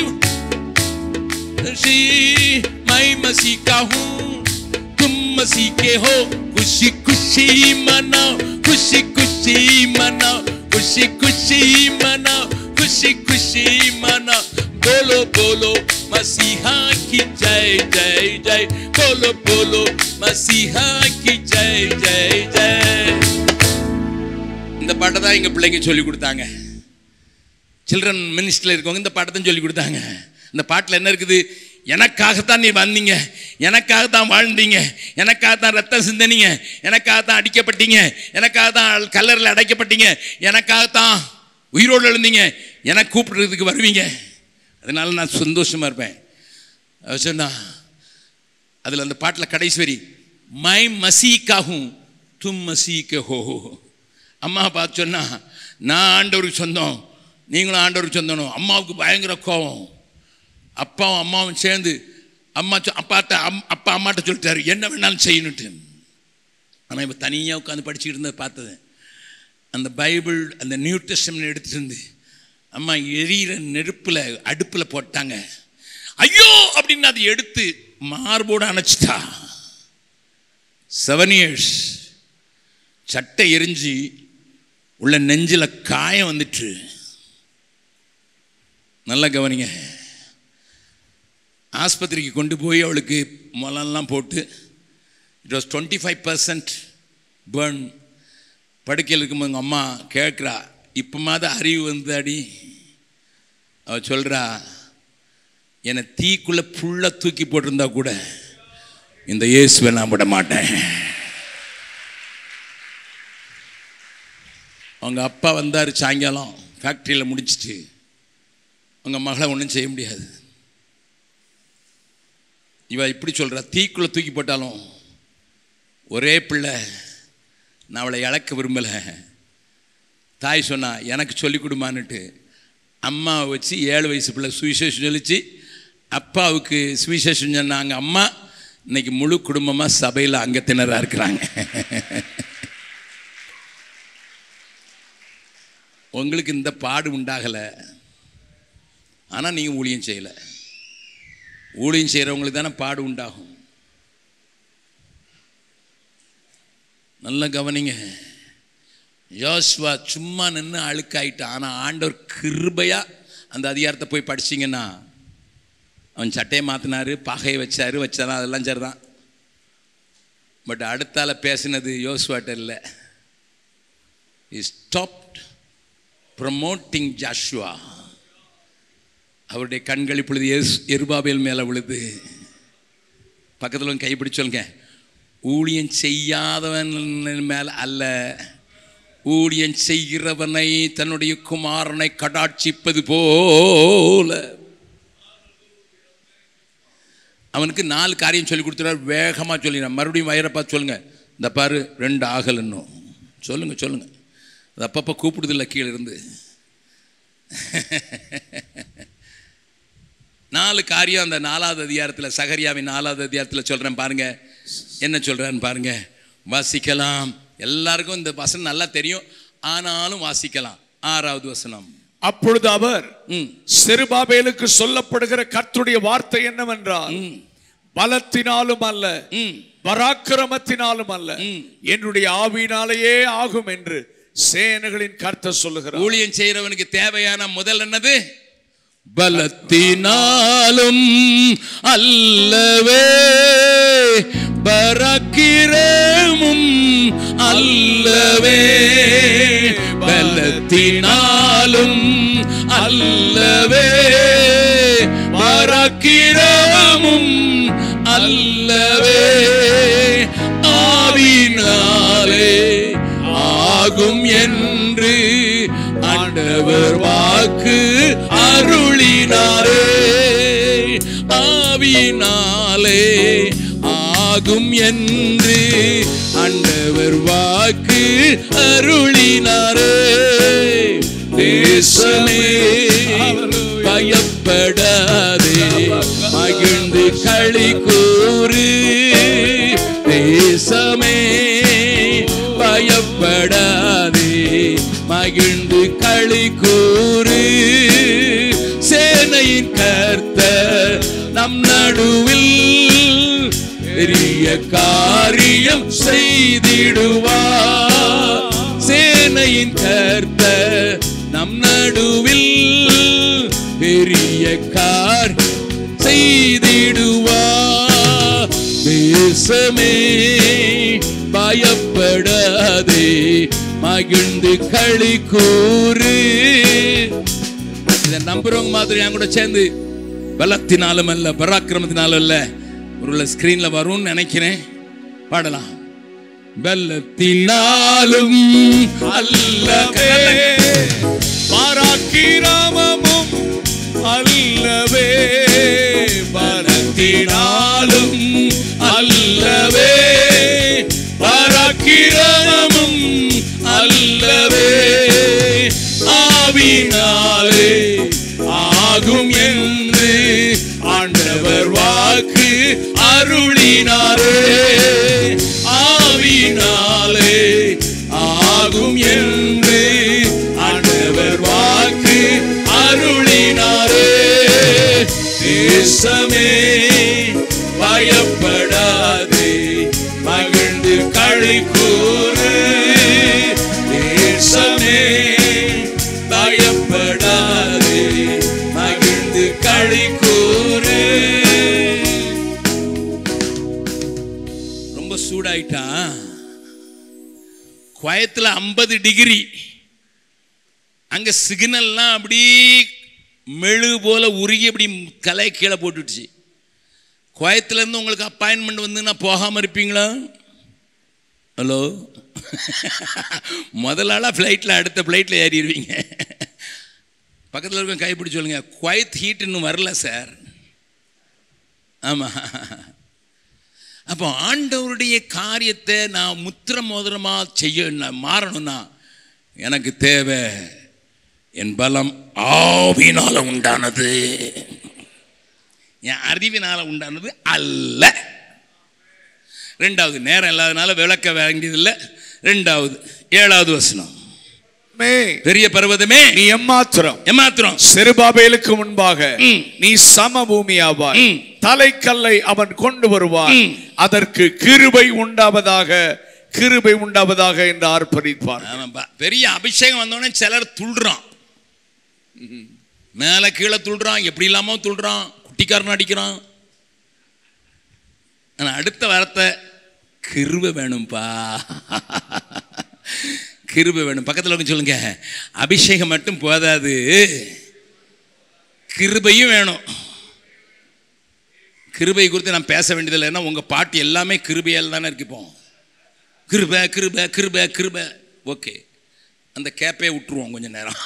मैं मसीह का हूँ, तुम मसीह के हो, खुशी खुशी मनाओ, खुशी खुशी मनाओ, खुशी खुशी मनाओ, खुशी खुशी मनाओ, बोलो बोलो मसीहा की जय जय जय, बोलो बोलो मसीहा की जय जय जय. இந்த பாட்டை தான் எங்க பிள்ளைங்க சொல்லி கொடுத்தாங்க. சில்ட்ரன் மினிஸ்ட்ரியில் இருக்கவங்க இந்த பாட்டை தான் சொல்லி கொடுத்தாங்க. இந்த பாட்டில் என்ன இருக்குது? எனக்காகத்தான் நீ வந்தீங்க, எனக்காகத்தான் வாழ்ந்தீங்க, எனக்காகத்தான் ரத்தம் சிந்தனீங்க, எனக்காகத்தான் அடிக்கப்பட்டீங்க, எனக்காகத்தான் கல்லறையில் அடைக்கப்பட்டீங்க, எனக்காகத்தான் உயிரோடு எழுந்தீங்க, எனக்கு கூப்பிடுறதுக்கு வருவீங்க. அதனால நான் சந்தோஷமா இருப்பேன் சொன்னா. அதில் அந்த பாட்டில் கடைசி வரி, மை மசீக்காகும் தும் மசீக்க ஹோ. அம்மா பார்த்து சொன்னா, நான் ஆண்டவருக்கு சொந்தம், நீங்களும் ஆண்டவருக்கு சொந்தணும். அம்மாவுக்கு பயங்கர கோபம். அப்பாவும் அம்மாவும் சேர்ந்து அம்மா அப்பாட்ட அம் அப்பா அம்மாட்ட சொல்லிட்டாரு என்ன வேணாலும் செய்யணுட்டு. ஆனால் இப்போ தனியாக உட்காந்து படிச்சுக்கிட்டு இருந்தது பார்த்தது. அந்த பைபிள் அந்த நியூ டெஸ்டமென்ட் எடுத்துட்டு இருந்து அம்மா எரியிற நெருப்பில் அடுப்பில் போட்டாங்க. ஐயோ அப்படின்னு அதை எடுத்து மார்போடு அணைச்சிட்டா. செவன் இயர்ஸ் சட்டை எரிஞ்சு உள்ள நெஞ்சில் காயம் வந்துட்டு. நல்லா கவனிங்க. ஆஸ்பத்திரிக்கு கொண்டு போய் அவளுக்கு முலெல்லாம் போட்டு it was twenty five percent burn. படுக்கையில் இருக்கும்போது எங்கள் அம்மா கேட்குறா, இப்போ மாத அறிவு வந்து அடி. அவள் சொல்கிறா, என்னை தீக்குள்ளே ஃபுல்லாக தூக்கி போட்டிருந்தா கூட இந்த இயேசுவை நான் விட மாட்டேன். அவங்க அப்பா வந்தார் சாயங்காலம், ஃபேக்ட்ரியில் முடிச்சுட்டு. அவங்க மகளை ஒன்றும் செய்ய முடியாது. இவ இப்படி சொல்கிறா, தீக்குள்ளே தூக்கி போட்டாலும் ஒரே பிள்ளை, நான் அவளை இழக்க விரும்பலை. தாய் சொன்னா, எனக்கு சொல்லிக் கொடுமான்னுட்டு அம்மாவை வச்சு ஏழு வயசு பிள்ளை சுவிசேஷம் சொல்லிச்சு. அப்பாவுக்கு சுவிசேஷம் சொன்னாங்க. அம்மா இன்னைக்கு முழு குடும்பமாக சபையில் அங்கத்தினராக இருக்கிறாங்க. உங்களுக்கு இந்த பாடு உண்டாகலை, ஆனால் நீங்கள் ஊழியம் செய்யலை. ஊழியம் செய்கிறவங்களுக்கு தானே பாடு உண்டாகும். நல்லா கவனிங்க. யோசுவா சும்மா நின்று அழுக்காயிட்டான். ஆனால் ஆண்டவர் கிருபையா அந்த அதிகாரத்தை போய் படிச்சிங்கன்னா, அவன் சட்டையை மாற்றினாரு, பகையை வச்சாரு, வச்சாதான் அதெல்லாம் சரிதான். பட் அடுத்தால பேசினது யோசுவாட்ட இல்லை. He stopped promoting Joshua. அவருடைய கண்கள் இப்பொழுது எருபாபேல் மேலே விழுது. பக்கத்தில் கைப்பிடிச்சு சொல்லுங்க, ஊழியம் செய்யாதவன் மேல அல்ல, ஊழியம் செய்கிறவனை தன்னுடைய குமாரனை கடாட்சிப்பது போல. அவனுக்கு நாலு காரியம் சொல்லி கொடுத்துறாரு. வேகமாக சொல்லிடுறான். மறுபடியும் வயிறை பார்த்து சொல்லுங்க, இந்த பாரு ரெண்டு ஆகல் இன்னும் சொல்லுங்க சொல்லுங்க. அது அப்பப்போ கூப்பிடுதில்ல கீழே இருந்து. நாலு காரியம் அந்த நாலாவது அதிகாரத்தில், சகரியாவின் நாலாவது அதிகாரத்தில் சொல்கிறேன் பாருங்க. என்ன சொல்கிறேன்னு பாருங்க, வாசிக்கலாம். எல்லாருக்கும் இந்த வசனம் நல்லா தெரியும், ஆனாலும் வாசிக்கலாம். ஆறாவது வசனம். அப்பொழுது அவர் செருபாபேலுக்கு சொல்லப்படுகிற கர்த்தருடைய வார்த்தை என்னவென்றால், பலத்தினாலும் அல்ல, பராக்கிரமத்தினாலும் அல்ல, என்னுடைய ஆவியினாலேயே ஆகும் என்று சேனைகளின் கர்த்தர் சொல்லுகிறார். ஊழியம் செய்கிறவனுக்கு தேவையான முதல் என்னது? பலத்தினாலும் அல்லவே, பராக்கிரமும் அல்லவே, பலத்தினாலும் அல்லவே, பராக்கிரமும் ஞானமும் அல்லவே, ஆவினாலே ஆகும் என்று ஆண்டவர் வாக்கு அருளினாரே. ஆவினாலே ஆகும் என்று ஆண்டவர் வாக்கு அருளினாரே. தேசமே பயப்படாதே, மகிழ்ந்து களி கூறு. தேசமே பயப்படாதே, மகிழ்ந்து களி கூறு. சேனையின் கர்த்தர் நம் நடுவில் பெரிய காரியம் செய்திடுவார். சேனையின் கர்த்தர் நம் நடுவில் பெரிய காரியம் செய்திடுவார். தேசமே பயப்படாதே, மகிழ்ந்து களி கூறு. இதை நம்புறவங்க மாதிரி என் கூட சேர்ந்து பலத்தினாலும் அல்ல பராக்கிரமத்தினாலும் அல்ல, ஒரு ஸ்கிரீன்ல வரும்னு நினைக்கிறேன், பாடலாம். பலத்தினாலும் அல்லவே, பராக்கிரமமும் அல்லவே, பலத்தினாலும் அல்லவே, பராக்கிரமமும் அல்லவே, ஆவினாலே ஆகும் என்று ஆண்டவர் வாக்கு அருளினாரே. ஆவினாலே ஆகும் என்று ஆண்டவர் வாக்கு அருளினாரே. தேசமே பயப்படாதே, மகிழ்ந்து களி கூறு. தேசமே பயப்படாதே, மகிழ்ந்து களி கூறு. ரொம்ப சூடாயிட்டான். குவைத்துல ஐம்பது டிகிரி, அங்க சிக்னல்லாம் அப்படி மெழுகு போல உருகி அப்படி கலை கீழே போட்டுடுச்சு. குவைத்துல இருந்து உங்களுக்கு அப்பாயின்மெண்ட் வந்து நான் போகாம இருப்பீங்களா? ஹலோ, முதல் ஆளா ஃப்ளைட்டில் அடுத்த ஃப்ளைட்டில் ஏறிடுவீங்க. பக்கத்தில் இருக்க கைப்பிடி சொல்லுங்க, குவைத் ஹீட் இன்னும் வரல சார். ஆமாம். அப்போ ஆண்டவருடைய காரியத்தை நான் முத்திர மோதிரமாக செய்ய மாறணும்னா எனக்கு தேவை என் பலம் ஆவினால உண்டானது, என் அறிவினால உண்டானது அல்ல. ரெண்டாவது, நேரம் இல்லாதனால விளக்க வேண்டியதில்லை. ரெண்டாவது ஏழாவது வசனம், பெரிய பர்வதமே நீ எம்மாத்திரம் எம்மாத்திரம் செருபாபேலுக்கு முன்பாக நீ சமபூமியாவாய், தலைக்கல்லை அவன் கொண்டு வருவான், அதற்கு கிருபை உண்டாவதாக கிருபை உண்டாவதாக என்று ஆர்ப்பரிப்பார். பெரிய அபிஷேகம் வந்தோடனே சிலர் துள்றான், மேல கீழே துள்றான், எப்படி இல்லாம துள்றான், குட்டிக்காரன் அடிக்கிறான். ஆனா அடுத்த வார்த்தை கிருபை வேணும்பா, கிருபை வேணும். பக்கத்தில் சொல்லுங்க, அபிஷேகம் மட்டும் போதாது, கிருபையும் வேணும். கிருபை குறித்து நான் பேச வேண்டியதில்லை, ஏன்னா உங்க பாட்டு எல்லாமே கிருபையால் தானே இருக்கிப்போம். கிருபை கிருபை கிருபை கிருபை, ஓகே, அந்த கேப்பே விட்டுருவோம் கொஞ்ச நேரம்.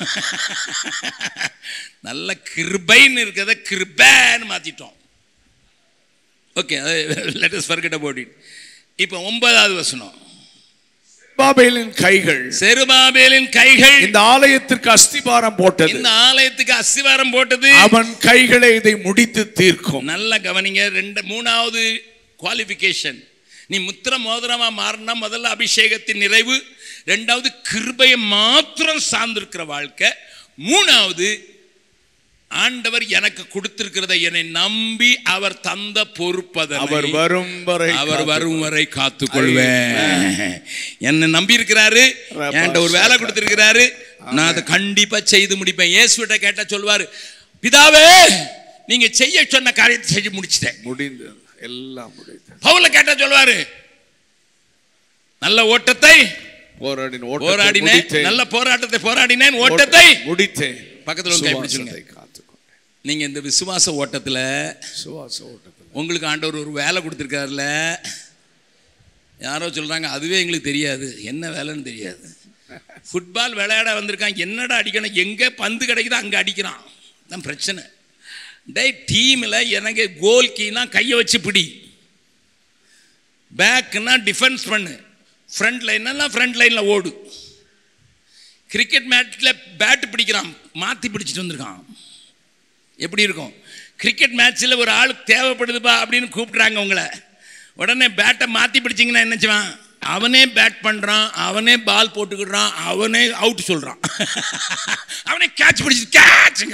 நல்ல கிருபைன்னு இருக்கிறத கிருபைன்னு மாத்திட்டோம். Okay, let us forget about it. இப்போ ஒன்பதாவது வசனம், செருபாபேலின் கைகள் செருபாபேலின் கைகள் இந்த ஆலயத்திற்கு அஸ்திவாரம் போட்டது, இந்த ஆலயத்துக்கு அஸ்திவாரம் போட்டது, அவன் கைகளை இதை முடித்து தீர்க்கும். நல்ல கவனிங்க. ரெண்டு மூணாவது குவாலிஃபிகேஷன், நீ முத்திர மோதிரமா மாறினா முதல்ல அபிஷேகத்தின் நிறைவு, ரெண்டாவது கிருபையை மாத்திரம் சார்ந்திருக்கிற வாழ்க்கை, மூணாவது ஆண்டவர் எனக்கு கொடுத்திருக்கிறதை என்னை நம்பி அவர் தந்த பொறுப்பதை அவர் வரும் வரை அவர் வரும் வரை காத்துக்கொள்வேன். என்னை நம்பி இருக்கிறாரு, என்கிட்ட ஒரு வேலை கொடுத்திருக்கிறாரு, நான் அதை கண்டிப்பா செய்து முடிப்பேன். இயேசுவிட்ட கேட்டா சொல்வாரு, பிதாவே நீங்க செய்ய சொன்ன காரியத்தை செஞ்சு முடிச்சிட்டேன், முடிந்தது, எல்லாம் முடிந்தது. பவுல கேட்டா சொல்வாரு, நல்ல ஓட்டத்தை போராடினேன் போராடினேன் நல்ல போராட்டத்தை போராடினேன், ஓட்டத்தை முடித்தேன். பக்கத்துல கை பிடிச்சுங்க. நீங்க இந்த விசுவாச ஓட்டத்தில் விசுவாச ஓட்டத்தில் உங்களுக்கு ஆண்டவர் ஒரு வேலை கொடுத்துருக்காருல. யாரோ சொல்றாங்க அதுவே எங்களுக்கு தெரியாது, என்ன வேலைன்னு தெரியாது. ஃபுட்பால் விளையாட வந்திருக்கான், என்னடா அடிக்கணும், எங்கே பந்து கிடைக்குதோ அங்கே அடிக்கிறான், தான் பிரச்சனை. டே டீமில் எனக்கு கோல் கீனா கையை வச்சு பிடி, பேக்குன்னா டிஃபென்ஸ் பண்ணு, ஃப்ரண்ட் லைன்லாம் ஃப்ரண்ட் லைனில் ஓடு. கிரிக்கெட் மேட்ச்சில் பேட்டு பிடிக்கிறான், மாற்றி பிடிச்சிட்டு வந்திருக்கான். எப்படி இருக்கும்? கிரிக்கெட் மேட்ச்சில் ஒரு ஆள் தேவைப்படுதுப்பா அப்படின்னு கூப்பிட்றாங்க உங்களை, உடனே பேட்டை மாற்றி பிடிச்சிங்கன்னா என்னச்சுவான், அவனே பேட் பண்ணுறான், அவனே பால் போட்டுக்கிடுறான், அவனே அவுட் சொல்கிறான், அவனே கேட்ச் பிடிச்சி கேட்சுங்க.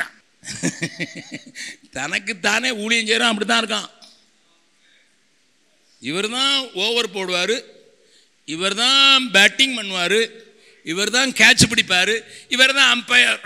தனக்கு தானே ஊழியம் செய்கிறான், அப்படி தான் இருக்கான். இவர் தான் ஓவர் போடுவார், இவர் தான் பேட்டிங் பண்ணுவார், இவர் தான் கேட்ச் பிடிப்பார், இவர் தான் அம்பையர்.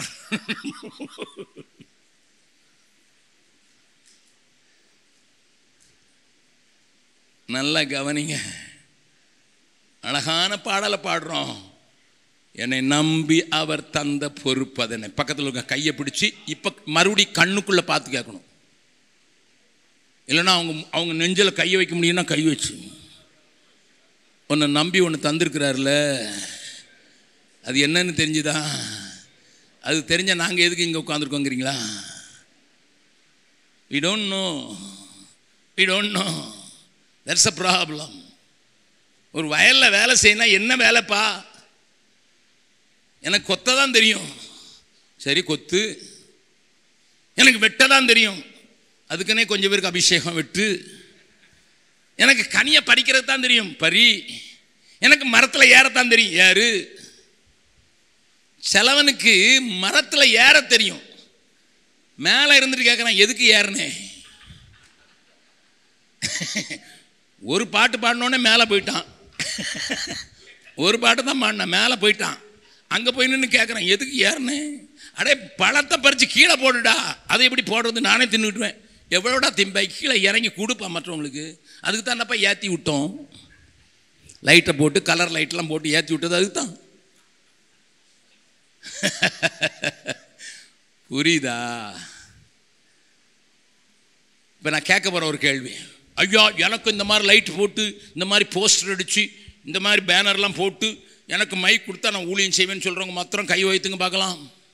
நல்லா கவனிங்க, அழகான பாடலை பாடுறோம். என்னை நம்பி அவர் தந்த பொறுப்பதனை. பக்கத்தில் இருக்க கையை பிடிச்சி இப்போ மறுபடி கண்ணுக்குள்ளே பார்த்து கேட்கணும். இல்லைன்னா அவங்க அவங்க நெஞ்சில் கையை வைக்க முடியும்னா கை வச்சு, உன்னை நம்பி ஒன்று தந்திருக்கிறார்ல, அது என்னன்னு தெரிஞ்சுதா? அது தெரிஞ்ச நாங்கள் எதுக்கு இங்கே உட்காந்துருக்கோங்கிறீங்களா? we don't know we don't know that's a problem. ஒரு வயலில் வேலை செய்யணும், என்ன வேலைப்பா, எனக்கு கொத்த தான் தெரியும். சரி கொத்து. எனக்கு வெட்ட தான் தெரியும், அதுக்குன்னே கொஞ்சம் பேருக்கு அபிஷேகம் வெட்டு. எனக்கு கனியை பறிக்கிறது தான் தெரியும், பறி. எனக்கு மரத்தில் ஏறத்தான் தெரியும், ஏறு. செலவனுக்கு மரத்தில் ஏற தெரியும், மேலே இருந்துட்டு கேட்குறான் எதுக்கு ஏறனே. ஒரு பாட்டு பாடினோடனே மேலே போயிட்டான், ஒரு பாட்டு தான் பாடினான், மேலே போயிட்டான். அங்கே போய் நின்று கேட்குறான் எதுக்கு ஏறினேன். அடே பழத்தை பறித்து கீழே போடுடா, அதை எப்படி போடுறது, நானே தின்னுட்டுவேன். எவ்வளோடா திம்பாய், கீழே இறங்கி கொடுப்பா மற்றவங்களுக்கு. அதுக்கு தான் என்னப்பா ஏற்றி விட்டோம், லைட்டை போட்டு கலர் லைட்லாம் போட்டு ஏற்றி விட்டது அதுக்கு தான். புரியுதா? இப்போ நான் கேட்க போகிற ஒரு கேள்வி, ஐயா எனக்கு இந்த மாதிரி லைட் போட்டு, இந்த மாதிரி போஸ்டர் அடித்து, இந்த மாதிரி பேனர்லாம் போட்டு எனக்கு மைக் கொடுத்தா நான் ஊழியம் செய்வேன்னு சொல்கிறவங்க மாத்திரம் கை வைத்துங்க பார்க்கலாம்.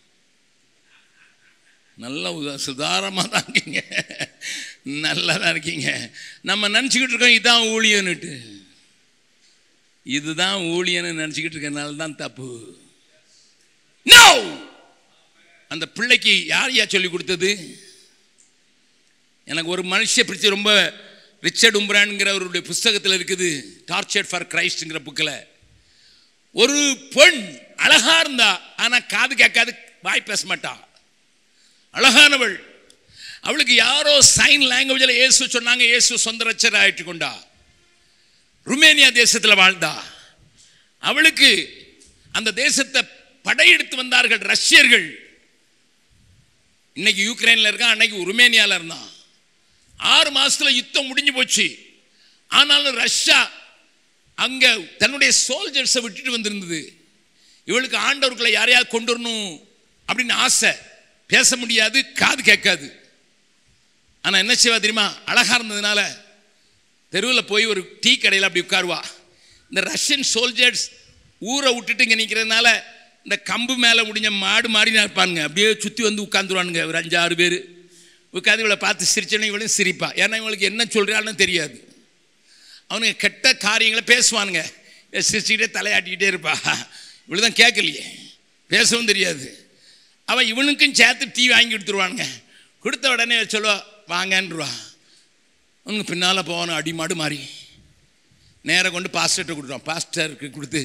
நல்ல உதா சுதாரமாக தான் இருக்கீங்க, நல்லா தான் இருக்கீங்க. நம்ம நினச்சிக்கிட்டு இருக்கோம் இதான் ஊழியன்னுட்டு. இதுதான் ஊழியன்னு நினச்சிக்கிட்டு இருக்கனால தான் தப்பு. நோ, அந்த பிள்ளைக்கு யார் யா சொல்லி கொடுத்தது? எனக்கு ஒரு மனுஷ பிடிச்சி ரொம்ப ரிச்சர்ட் உம்ரான்ங்கிறவருடைய புஸ்தகத்தில் இருக்குது, டார்ச்சர்ட் ஃபார் கிரைஸ்ட்ங்கிற புக்கில். ஒரு பெண் அழகா இருந்தா, ஆனா காது கேட்காது, வாய் பேச மாட்டா, அழகானவள். அவளுக்கு யாரோ சைன் லாங்குவேஜில் இயேசு சொன்னாங்க, இயேசு சொந்த ரட்சகர் ஆயிட்டு கொண்டா. ருமேனியா தேசத்தில் வாழ்ந்தா. அவளுக்கு அந்த தேசத்தை படையெடுத்து வந்தார்கள் ரஷ்யர்கள். இன்னைக்கு யுக்ரைன்ல இருக்கான், அன்னைக்கு ருமேனியாவில் இருந்தான். ஆறு மாசத்துல யுத்தம் முடிஞ்சு போச்சு. ஆனாலும் ரஷ்யா அங்க தன்னுடைய சோல்ஜர்ஸை விட்டுட்டு வந்திருந்தது. இவளுக்கு ஆண்டவர்களை யாரையாவது கொண்டு வரணும் அப்படின்னு ஆசை. பேச முடியாது, காது கேட்காது. ஆனா என்ன செய்வா தெரியுமா? அழகா இருந்ததுனால தெருவில் போய் ஒரு டீ கடையில் அப்படி உட்காருவா. இந்த ரஷ்யன் சோல்ஜர்ஸ் ஊரை விட்டுட்டு இங்கே நிற்கிறதுனால இந்த கம்பு மேலே முடிஞ்ச மாடு மாடி இருப்பானுங்க, அப்படியே சுற்றி வந்து உட்காந்துருவானுங்க. ஒரு அஞ்சு ஆறு பேர் உட்காந்து இவளை பார்த்து சிரிச்சோன்னு இவளையும் சிரிப்பா. ஏன்னா இவளுக்கு என்ன சொல்கிறான்னு தெரியாது. அவனுங்க கெட்ட காரியங்களை பேசுவானுங்க, சிரிச்சுக்கிட்டே தலையாட்டிக்கிட்டே இருப்பா. இவளு தான் கேட்கலையே, பேசவும் தெரியாது. அவன் இவனுக்கும் சேர்த்து டீ வாங்கி கொடுத்துருவானுங்க. கொடுத்த உடனே சொல்லுவா வாங்கன்றுவா. அவனுக்கு பின்னால் போவானு அடிமாடு மாறி நேராக கொண்டு பாஸ்டர்கிட்ட கொடுத்துருவான். பாஸ்டருக்கு கொடுத்து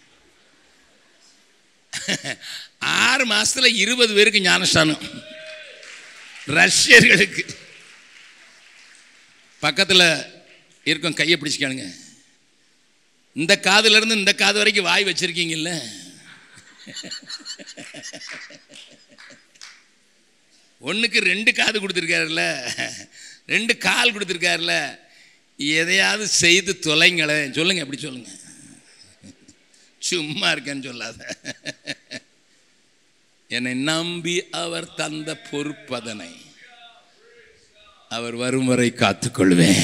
ஆறு மாசத்துல இருபது பேருக்கு ஞானஸ்தானம் ரஷ்யர்களுக்கு. பக்கத்தில் இருக்கும் கையை பிடிச்சிக்கானுங்க. இந்த காதுல இருந்து இந்த காது வரைக்கும் வாய் வச்சிருக்கீங்கல்ல, ஒன்றுக்கு ரெண்டு காது கொடுத்துருக்காருல்ல, ரெண்டு கால் கொடுத்துருக்காருல்ல, எதையாவது செய்து தொலைங்களேன். சொல்லுங்க, எப்படி சொல்லுங்க, சும்மா இருக்கேன்னு சொல்லாத. என்னை நம்பி அவர் தந்த பொறுப்பதனை அவர் வரும் வரை காத்துக்கொள்வேன்,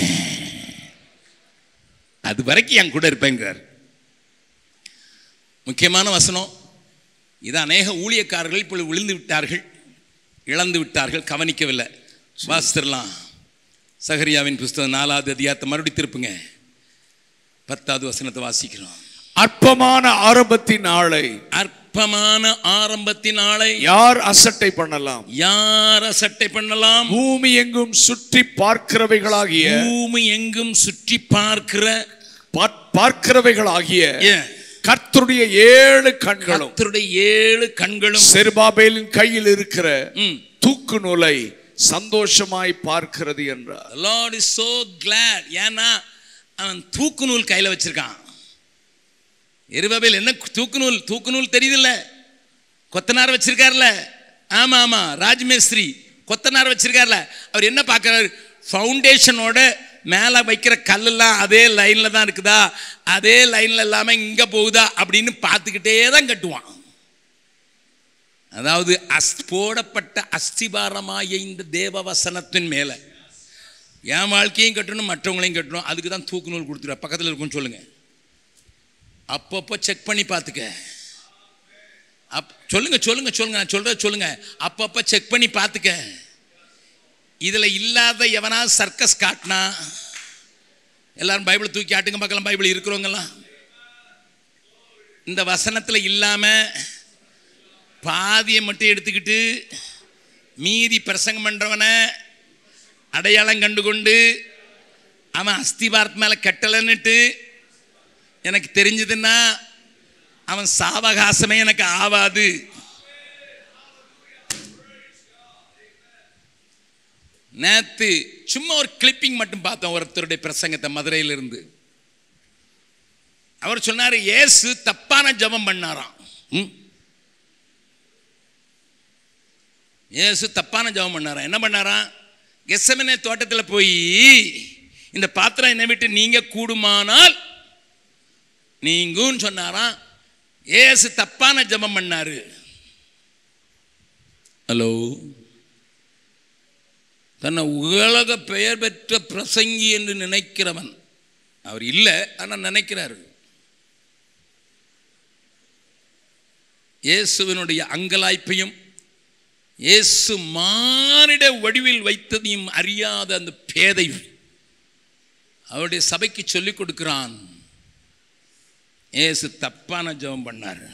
அது வரைக்கும் என் கூட இருப்பேங்கிறார். முக்கியமான வசனம் இது. அநேக ஊழியக்காரர்கள் இப்பொழுது விழுந்து விட்டார்கள், இழந்து விட்டார்கள், கவனிக்கவில்லை. வாசித்திரலாம். சகரியாவின் புஸ்தகம் நாலாவது அதிகாரத்தை மறுபடியும் திருப்புங்க, பத்தாவது வசனத்தை வாசிக்கிறோம். அற்பமான ஆரம்பத்தின் ஆளை, அற்பமான ஆரம்பத்தின் ஆளை யார் அசட்டை பண்ணலாம்? யார் அசட்டை பண்ணலாம்? பூமி எங்கும் சுற்றி பார்க்கிறவைகளாகிய, பூமி எங்கும் சுற்றி பார்க்கிற பார்க்கிறவைகளாகிய கர்த்தருடைய ஏழு கண்களும், கர்த்தருடைய ஏழு கண்களும் செருபாபேலின் கையில் இருக்கிற தூக்கு நூலை சந்தோஷமாய் பார்க்கிறது என்றார். The Lord is so glad. ஏன்னா அவன் தூக்கு நூல் கையில வச்சிருக்கான். எருபாபேல் என்ன தூக்கு நூல்? தூக்கு நூல் தெரியுதுல்ல, கொத்தனார் வச்சிருக்காருல. ஆமா ஆமா, ராஜ்மேஸ்திரி கொத்தனார் வச்சிருக்காருல. அவர் என்ன பார்க்கிறார்? ஃபவுண்டேஷனோட மேலே வைக்கிற கல்லெல்லாம் அதே லைன்ல தான் இருக்குதா, அதே லைன்ல இல்லாம இங்க போகுதா அப்படின்னு பார்த்துக்கிட்டே தான் கட்டுவான். அதாவது அஸ் போடப்பட்ட அஸ்திபாரமாய இந்த தேவ வசனத்தின் மேல என் வாழ்க்கையும் கட்டணும், மற்றவங்களையும் கட்டணும். அதுக்கு தான் தூக்கு நூல் கொடுத்துருவா. பக்கத்தில் இருக்குன்னு சொல்லுங்க, அப்பப்போ செக் பண்ணி பார்த்துக்க. அப் சொல்லுங்க சொல்லுங்க சொல்லுங்க நான் சொல்றத சொல்லுங்க. அப்பப்போ செக் பண்ணி பார்த்துக்க. இதுல இல்லாத எவனாவது சர்க்கஸ் காட்டினா எல்லாரும் பைபிளை தூக்கி ஆட்டுங்க பார்க்கலாம். பைபிள் இருக்கிறவங்கலாம் இந்த வசனத்துல இல்லாம பாதியை மட்டும் எடுத்துக்கிட்டு மீதி பிரசங்கம் பண்றவனை அடையாளம் கண்டு கொண்டு அவன் அஸ்திபாரத்து மேல கட்டலன்னுட்டு எனக்கு தெரிஞ்சதுன்னா அவன் சாவகாசமே எனக்கு ஆவாது. நேத்து சும்மா ஒரு கிளிப்பிங் மட்டும் பார்த்தோம் ஒருத்தருடைய பிரசங்கத்தை மதுரையிலிருந்து. அவர் சொன்னாரு இயேசு தப்பான ஜெபம் பண்ணாராம். இயேசு தப்பான ஜெபம் பண்ணாராம். என்ன பண்ணாராம்? கெத்செமனே தோட்டத்தில் போய் இந்த பாத்திரம் என்னை விட்டு நீங்க கூடுமானால் நீங்குன்னு சொன்னாராம். இயேசு தப்பான ஜெபம் பண்ணாரு. ஹலோ, தன்னை உலக பெயர் பெற்ற பிரசங்கி என்று நினைக்கிறவன் அவர் இல்லை, ஆனால் நினைக்கிறாரு. இயேசுவினுடைய அங்கலாய்ப்பையும் இயேசு மானிட வடிவில் வைத்ததையும் அறியாத அந்த பேதை அவருடைய சபைக்கு சொல்லிக் கொடுக்கிறான். இயேசு தப்பான ஜெபம் பண்ணார்.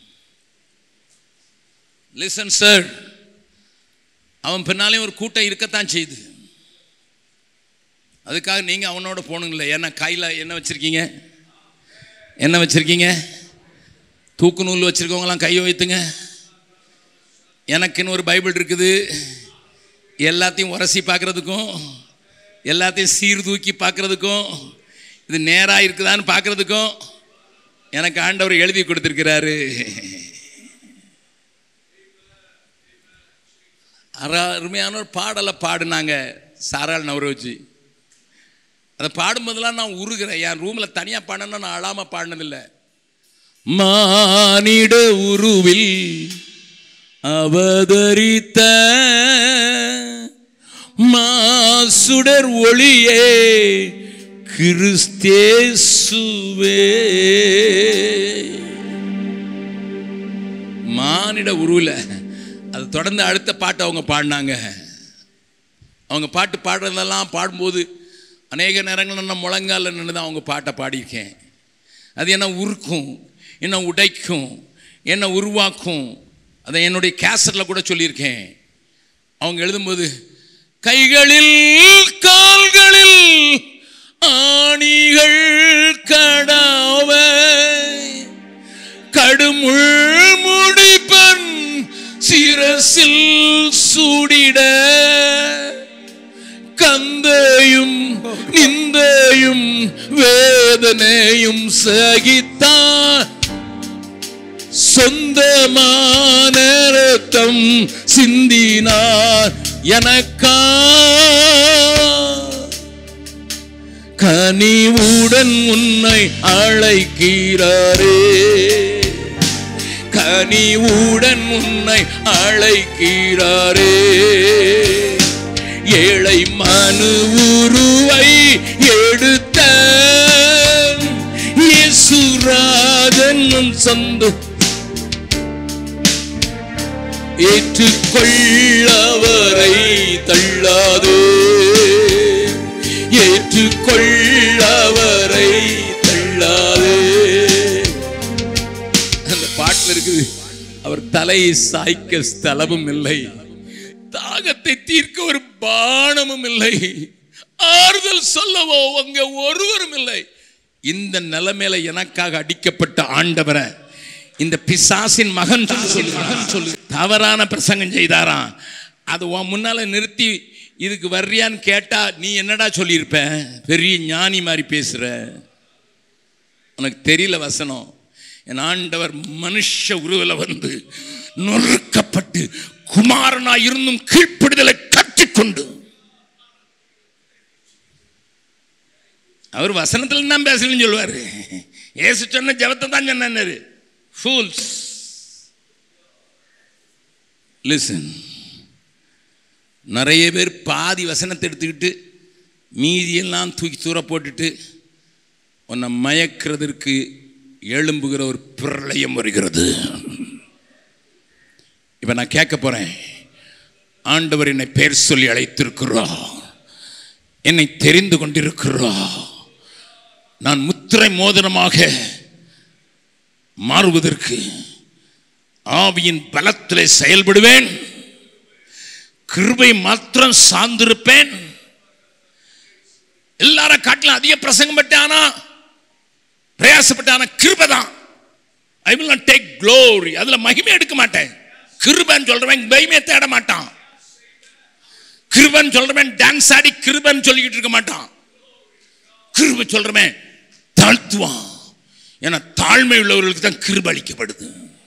லிசன் சார், அவன் பின்னாலே ஒரு கூட்டம் இருக்கத்தான் செய்யுது. அதுக்காக நீங்க அவனோட போகணுங்களே. ஏன்னா கையில் என்ன வச்சிருக்கீங்க? என்ன வச்சிருக்கீங்க? தூக்கு நூல் வச்சிருக்கவங்களாம் கையை வைத்துங்க. எனக்குன்னு ஒரு பைபிள் இருக்குது. எல்லாத்தையும் உரசி பார்க்கறதுக்கும் எல்லாத்தையும் சீர்தூக்கி பார்க்கறதுக்கும் இது நேராக இருக்குதான்னு பார்க்கறதுக்கும் எனக்கு ஆண்டவர் எழுதி கொடுத்திருக்கிறாரு. அருமையான ஒரு பாடலை பாடுனாங்க சாராள் நவரோஜி. அதை பாடும்போதெல்லாம் நான் உருகிறேன். என் ரூமில் தனியாக பாடணும்னா நான் அழாமல் பாடினதில்லை. மானிட உருவில் அவதரித்த மாசுடர் ஒளியே கிறிஸ்தேசுவே. மானிட உருவில் அது தொடர்ந்து அடுத்த பாட்டு அவங்க பாடினாங்க. அவங்க பாட்டு பாடுறதெல்லாம் பாடும்போது அநேக நேரங்கள் நான் முழங்கால நின்று தான் அவங்க பாட்டை பாடியிருக்கேன். அது என்ன உருக்கும், என்ன உடைக்கும், என்ன உருவாக்கும். அதை என்னுடைய கேசட்டில் கூட சொல்லியிருக்கேன். அவங்க எழுதும்போது கைகளில் கால்களில் ஆணிகள் கடாவ கடுமுள் முடிப்பன் சிரசில் சூடிட கந்தையும் நிந்தையும் வேதனையும் சகித்தான் சொந்தமான ரத்தம் சிந்தினார் எனக்கா கனிவுடன் உன்னை அழைக்கிறாரே கனிவுடன் உன்னை அழைக்கிறாரே ஏழை மனு உருவை எடுத்த இயேசுராஜன் சொந்த ஏற்றுக்கொள்ளவரை தள்ளாதே, ஏற்றுக்கொள்ளவரை தள்ளாதே. அந்த பாட்டுல இருக்குது, அவர் தலை சாய்க்க ஸ்தலமும் இல்லை, தாகத்தை தீர்க்க ஒரு பானமும் இல்லை, ஆறுதல் சொல்லவோ அங்க ஒருவரும் இல்லை. இந்த நிலைமையில எனக்காக அடிக்கப்பட்ட ஆண்டவரை இந்த பிசாசின் மகன் சொல்லு தவறான பிரசங்கம் செய்தாராம். அது உன் முன்னால நிறுத்தி இதுக்கு வர்றியான்னு கேட்டா நீ என்னடா சொல்லியிருப்ப? பெரிய ஞானி மாதிரி பேசுற, உனக்கு தெரியல வசனம். என் ஆண்டவர் மனுஷ உருவில் வந்து நொறுக்கப்பட்டு குமாரனா இருந்தும் கீழ்ப்படுதலை கற்றுக்கொண்டு, அவர் வசனத்தில் தான் பேசலன்னு சொல்லுவாரு. ஏசு சொன்ன ஜபத்தை தான் சொன்னாரு. Fools, listen. நிறைய பேர் பாதி வசனத்தை எடுத்துக்கிட்டு மீதியெல்லாம் தூக்கி தூர போட்டுட்டு உன்னை மயக்கிறதுக்கு எழும்புகிற ஒரு பிரளயம் வருகிறது. இப்ப நான் கேட்க போறேன், ஆண்டவர் என்னை பேர் சொல்லி அழைத்திருக்கிறார், என்னை தெரிந்து கொண்டிருக்கிறார். நான் முத்திரை மோதிரமாக மாறுவதற்கு ஆவியின் பலத்திலே செயல்படுவேன், கிருபை மாத்திரம் சார்ந்திருப்பேன். எல்லாரும் காட்டிலும் அதிக பிரசங்கம் பட்டானா பிரயாசப்பட்டானா கிருபைதான். I will not take glory. அதுல மகிமை எடுக்க மாட்டேன். கிருபைன்னு சொல்றவன் மகிமையை தேட மாட்டான். கிருபைன்னு சொல்றவன் டான்ஸ் ஆடி கிருபைன்னு சொல்லிக்கிட்டு இருக்க மாட்டான். கிருபை சொல்றவன் தாழ்த்துவான். ஏன்னா தாழ்மை உள்ளவர்களுக்கு தான் கிருபை அளிக்கப்படுது.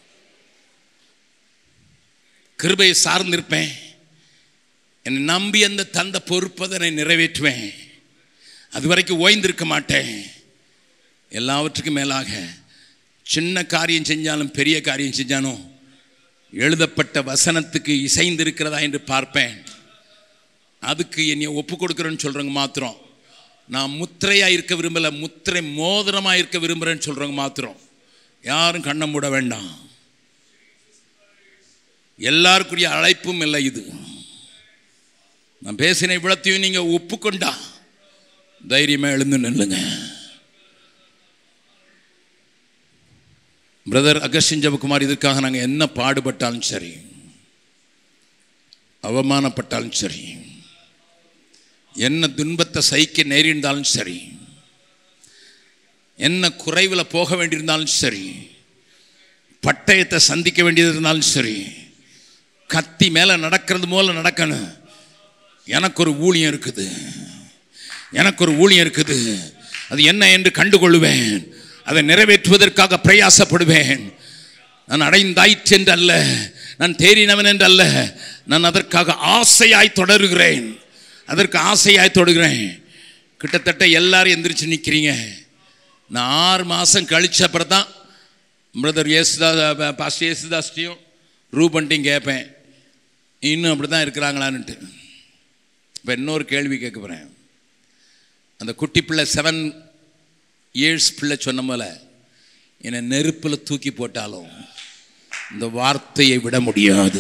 கிருபையை சார்ந்திருப்பேன். என்னை நம்பி அந்த தந்த பொறுப்பதனை நிறைவேற்றுவேன். அது வரைக்கும் ஓய்ந்திருக்க மாட்டேன். எல்லாவற்றுக்கும் மேலாக சின்ன காரியம் செஞ்சாலும் பெரிய காரியம் செஞ்சாலும் எழுதப்பட்ட வசனத்துக்கு இசைந்திருக்கிறதா என்று பார்ப்பேன். அதுக்கு என்னை ஒப்பு கொடுக்குறேன்னு சொல்றவங்க மாத்திரம், நான் முத்திரையா இருக்க விரும்பல, முத்திரை மோதிரமா இருக்க விரும்புறேன்னு சொல்றவங்க மாத்திரம் யாரும் கண்ணை மூட வேண்டாம். எல்லாருக்குரிய அழைப்பும் இல்லை இது. நான் பேசின இவ்வளத்தையும் நீங்க ஒப்புக்கொண்டா தைரியமா எழுந்து நில்லுங்க. பிரதர் அகஸ்டின் ஜெபக்குமார், இதற்காக நாங்கள் என்ன பாடுபட்டாலும் சரி, அவமானப்பட்டாலும் சரி, என்ன துன்பத்தை சகிக்க நேரிருந்தாலும் சரி, என்ன குறைவில் போக வேண்டியிருந்தாலும் சரி, பட்டயத்தை சந்திக்க வேண்டியது இருந்தாலும் சரி, கத்தி மேலே நடக்கிறது போல நடக்கணும். எனக்கு ஒரு ஊழியம் இருக்குது, எனக்கு ஒரு ஊழியம் இருக்குது. அது என்ன என்று கண்டுகொள்வேன். அதை நிறைவேற்றுவதற்காக பிரயாசப்படுவேன். நான் அடைந்தாயிற்று என்று அல்ல, நான் தேறினவன் என்று அல்ல, நான் அதற்காக ஆசையாய் தொடருகிறேன். அதற்கு ஆசையாய் தொடர்கிறேன். கிட்டத்தட்ட எல்லாரும் எந்திரிச்சு நிற்கிறீங்க. நான் ஆறு மாதம் கழிச்ச அப்புறம் தான் பிரதர் ஏசுதாஸ் பாஸ்டர் ஏசுதாஸ்டையும் ரூபன்ட்டையும் கேட்பேன், இன்னும் அப்படி தான் இருக்கிறாங்களான்ட்டு. இப்போ இன்னொரு கேள்வி கேட்க போகிறேன். அந்த குட்டி பிள்ளை செவன் இயர்ஸ் பிள்ளை சொன்ன போல, என்னை நெருப்பில் தூக்கி போட்டாலும் இந்த வார்த்தையை விட முடியாது.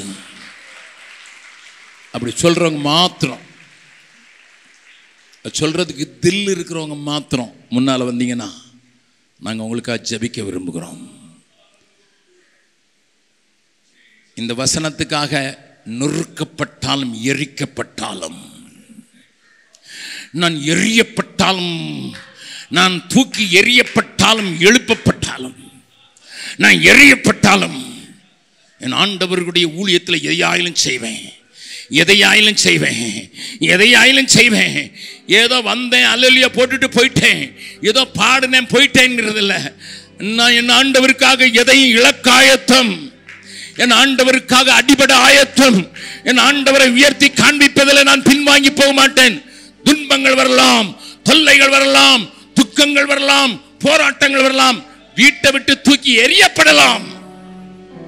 அப்படி சொல்கிறவங்க மாத்திரம், சொல்கிறதுக்கு தில் இருக்கிறவங்க மாத்திரம் முன்னால் வந்தீங்கன்னா நாங்கள் உங்களுக்காக ஜெபிக்க விரும்புகிறோம். இந்த வசனத்துக்காக நொறுக்கப்பட்டாலும் எரிக்கப்பட்டாலும், நான் எரியப்பட்டாலும், நான் தூக்கி எரியப்பட்டாலும், எழுப்பப்பட்டாலும், நான் எரியப்பட்டாலும் என் ஆண்டவர்களுடைய ஊழியத்தில் எதையாயிலும் செய்வேன், எதையாயிலும் செய்வேன், எதையாயிலும் செய்வேன். ஏதோ வந்தேன் அல்லேலூயா போட்டுட்டு போயிட்டேன், ஏதோ பாடினேன் போயிட்டேங்கிறது இல்லை. நான் என் ஆண்டவருக்காக எதையும் இழக்க ஆயத்தம், என் ஆண்டவருக்காக அடிபட ஆயத்தம். என் ஆண்டவரை உயர்த்தி காண்பிப்பதில் நான் பின்வாங்கி போக மாட்டேன். துன்பங்கள் வரலாம், தொல்லைகள் வரலாம், துக்கங்கள் வரலாம், போராட்டங்கள் வரலாம், வீட்டை விட்டு தூக்கி எரியப்படலாம்.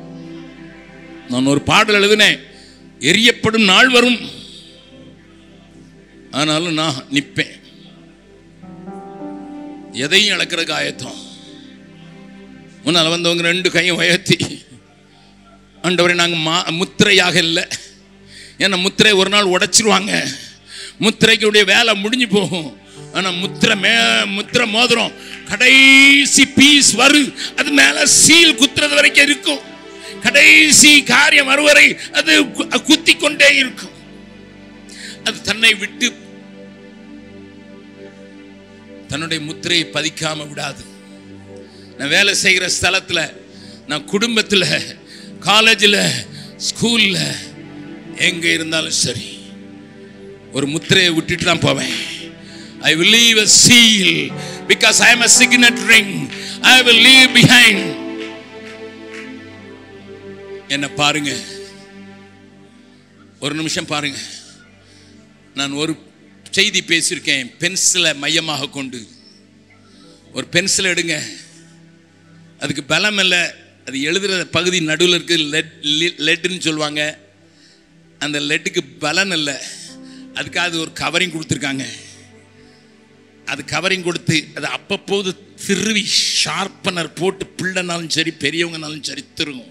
நான் ஒரு பாடல் எழுதினேன், எரியப்படும் நாள் வரும், ஆனாலும் நான் நிற்பேன். எதையும் இழக்கிறதுக்கு ஆயத்தம். முன்னால் வந்தவங்க ரெண்டு கையும் உயர்த்தி, ஆண்டவரே நாங்கள் மா முத்திரையாக இல்லை. ஏன்னா முத்திரை ஒரு நாள் உடைச்சிருவாங்க, முத்திரைக்குடைய வேலை முடிஞ்சு போகும். ஆனால் முத்திரை மே முத்திரை மோதிரம் கடைசி பீஸ் வரும், அது மேலே சீல் குத்துறது வரைக்கும் இருக்கும். கடைசி காரியம் வருவரை அது குத்தி கொண்டே இருக்கும். அது தன்னை விட்டு தன்னுடைய முத்திரையை பதிக்காம விடாது. நான் வேலை செய்கிற ஸ்தலத்தில், நான் குடும்பத்தில், காலேஜில், ஸ்கூலில், எங்கே இருந்தாலும் சரி ஒரு முத்திரையை விட்டுட்டு தான் போவேன். I will leave a seal because I am a signet ring. I will leave behind. என்ன பாருங்க, ஒரு நிமிஷம் பாருங்க. நான் ஒரு செய்தி பேசியிருக்கேன், பென்சிலை மையமாக கொண்டு. ஒரு பென்சில் எடுங்க, அதுக்கு பலம் இல்லை, அது எழுதுகிற பகுதி நடுவில் இருக்கு, லெட் லெட்னு சொல்லுவாங்க. அந்த லெட்டுக்கு பலன் இல்லை, அதுக்காக அது ஒரு கவரிங் கொடுத்துருக்காங்க. அது கவரிங் கொடுத்து அது அப்பப்போது திருவி ஷார்ப்பனர் போட்டு பிள்ளைனாலும் சரி பெரியவங்கனாலும் சரி திருகும்.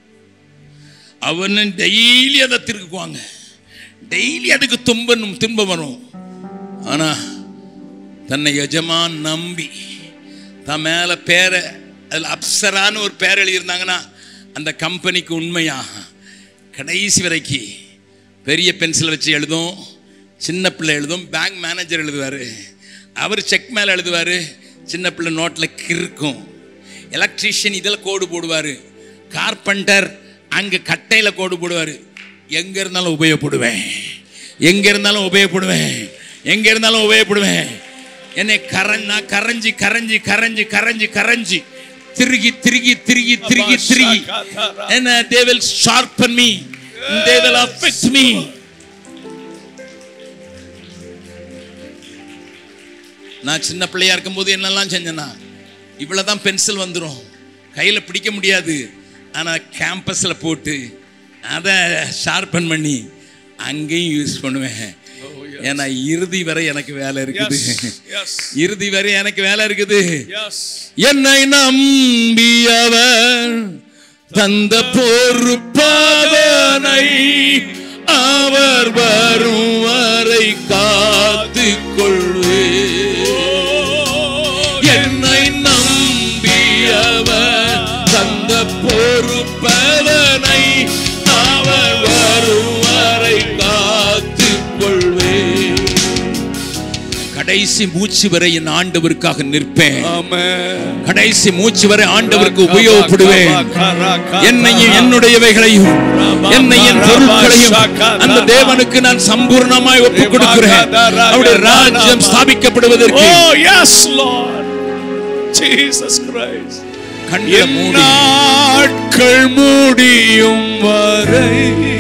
அவனு டெய்லி அதை திருக்குவாங்க, டெய்லி அதுக்கு துன்பம் துன்பம் வரும். ஆனால் தன்னை எஜமான் நம்பி தன் மேலே பேரை, அதில் அப்சரான்னு ஒரு பேர் எழுதியிருந்தாங்கன்னா அந்த கம்பெனிக்கு உண்மையாக கடைசி வரைக்கும் பெரிய பென்சில் வச்சு எழுதும், சின்ன பிள்ளை எழுதும், பேங்க் மேனேஜர் எழுதுவார், அவர் செக் மேலே எழுதுவார், சின்ன பிள்ளை நோட்டில் கிறுக்கும், எலக்ட்ரீஷியன் இதில் கோடு போடுவார், கார்பெண்டர் அங்கே கட்டையில் கோடு போடுவார். எங்கே இருந்தாலும் உபயோகப்படுவேன், எங்கே இருந்தாலும் உபயோகப்படுவேன், எங்கே இருந்தாலும் உபயோகப்படுவேன். என்னை கரண் நான் கரைஞ்சி கரைஞ்சி கரைஞ்சி கரைஞ்சி கரைஞ்சி திருகி திருகி திருகி திருகி திருகி என்ன they will sharpen me, they will affect me. நான் சின்ன பிள்ளையா இருக்கும்போது என்னெல்லாம் செஞ்சேன்னா, இவ்வளவுதான் பென்சில் வந்துடும், கையில் பிடிக்க முடியாது. ஆனால் கேம்பஸில் போட்டு அதை ஷார்பன் பண்ணி அங்கேயும் யூஸ் பண்ணுவேன். ஏன்னா இறுதி வரை எனக்கு வேலை இருக்குது, இறுதி வரை எனக்கு வேலை இருக்குது. என்னை நம்பியவர் தந்த பொறுப்பவனை அவர் வரும் வரை காத்து கொள்வே. என்னை நம்பியவர் தந்த பொறுப்பவனை அவர் வரும் வரை காத்து கொள்வே. கடைசி மூச்சு வரை என் ஆண்டவருக்காக நிற்பேன். கடைசி மூச்சு வரை ஆண்டவருக்கு உபயோகப்படுவேன். என்னையும் என்னுடையவைகளையும் என்னையும் பொருட்களையும் அந்த தேவனுக்கு நான் சம்பூர்ணமாய் ஒப்புக் கொடுக்கிறேன். அவருடைய ராஜ்யம் ஸ்தாபிக்கப்படுவதற்கு. Oh yes Lord Jesus Christ. நாட்கள் முடியும் வரை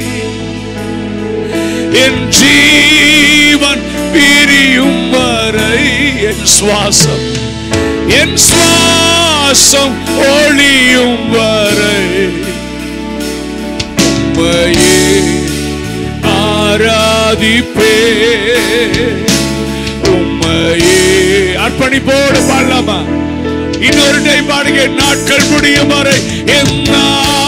என் ஜீவன் பிரியும் வரை என் சுவாசம் என் சுவாசம் ஒளியும் வரை உம்மையே ஆராதிப்பே. உம்மையே அர்ப்பணிப்போடு பாடலாமா? இன்னொரு டைம் பாடுங்க. நாட்கள் முடியும் வரை என்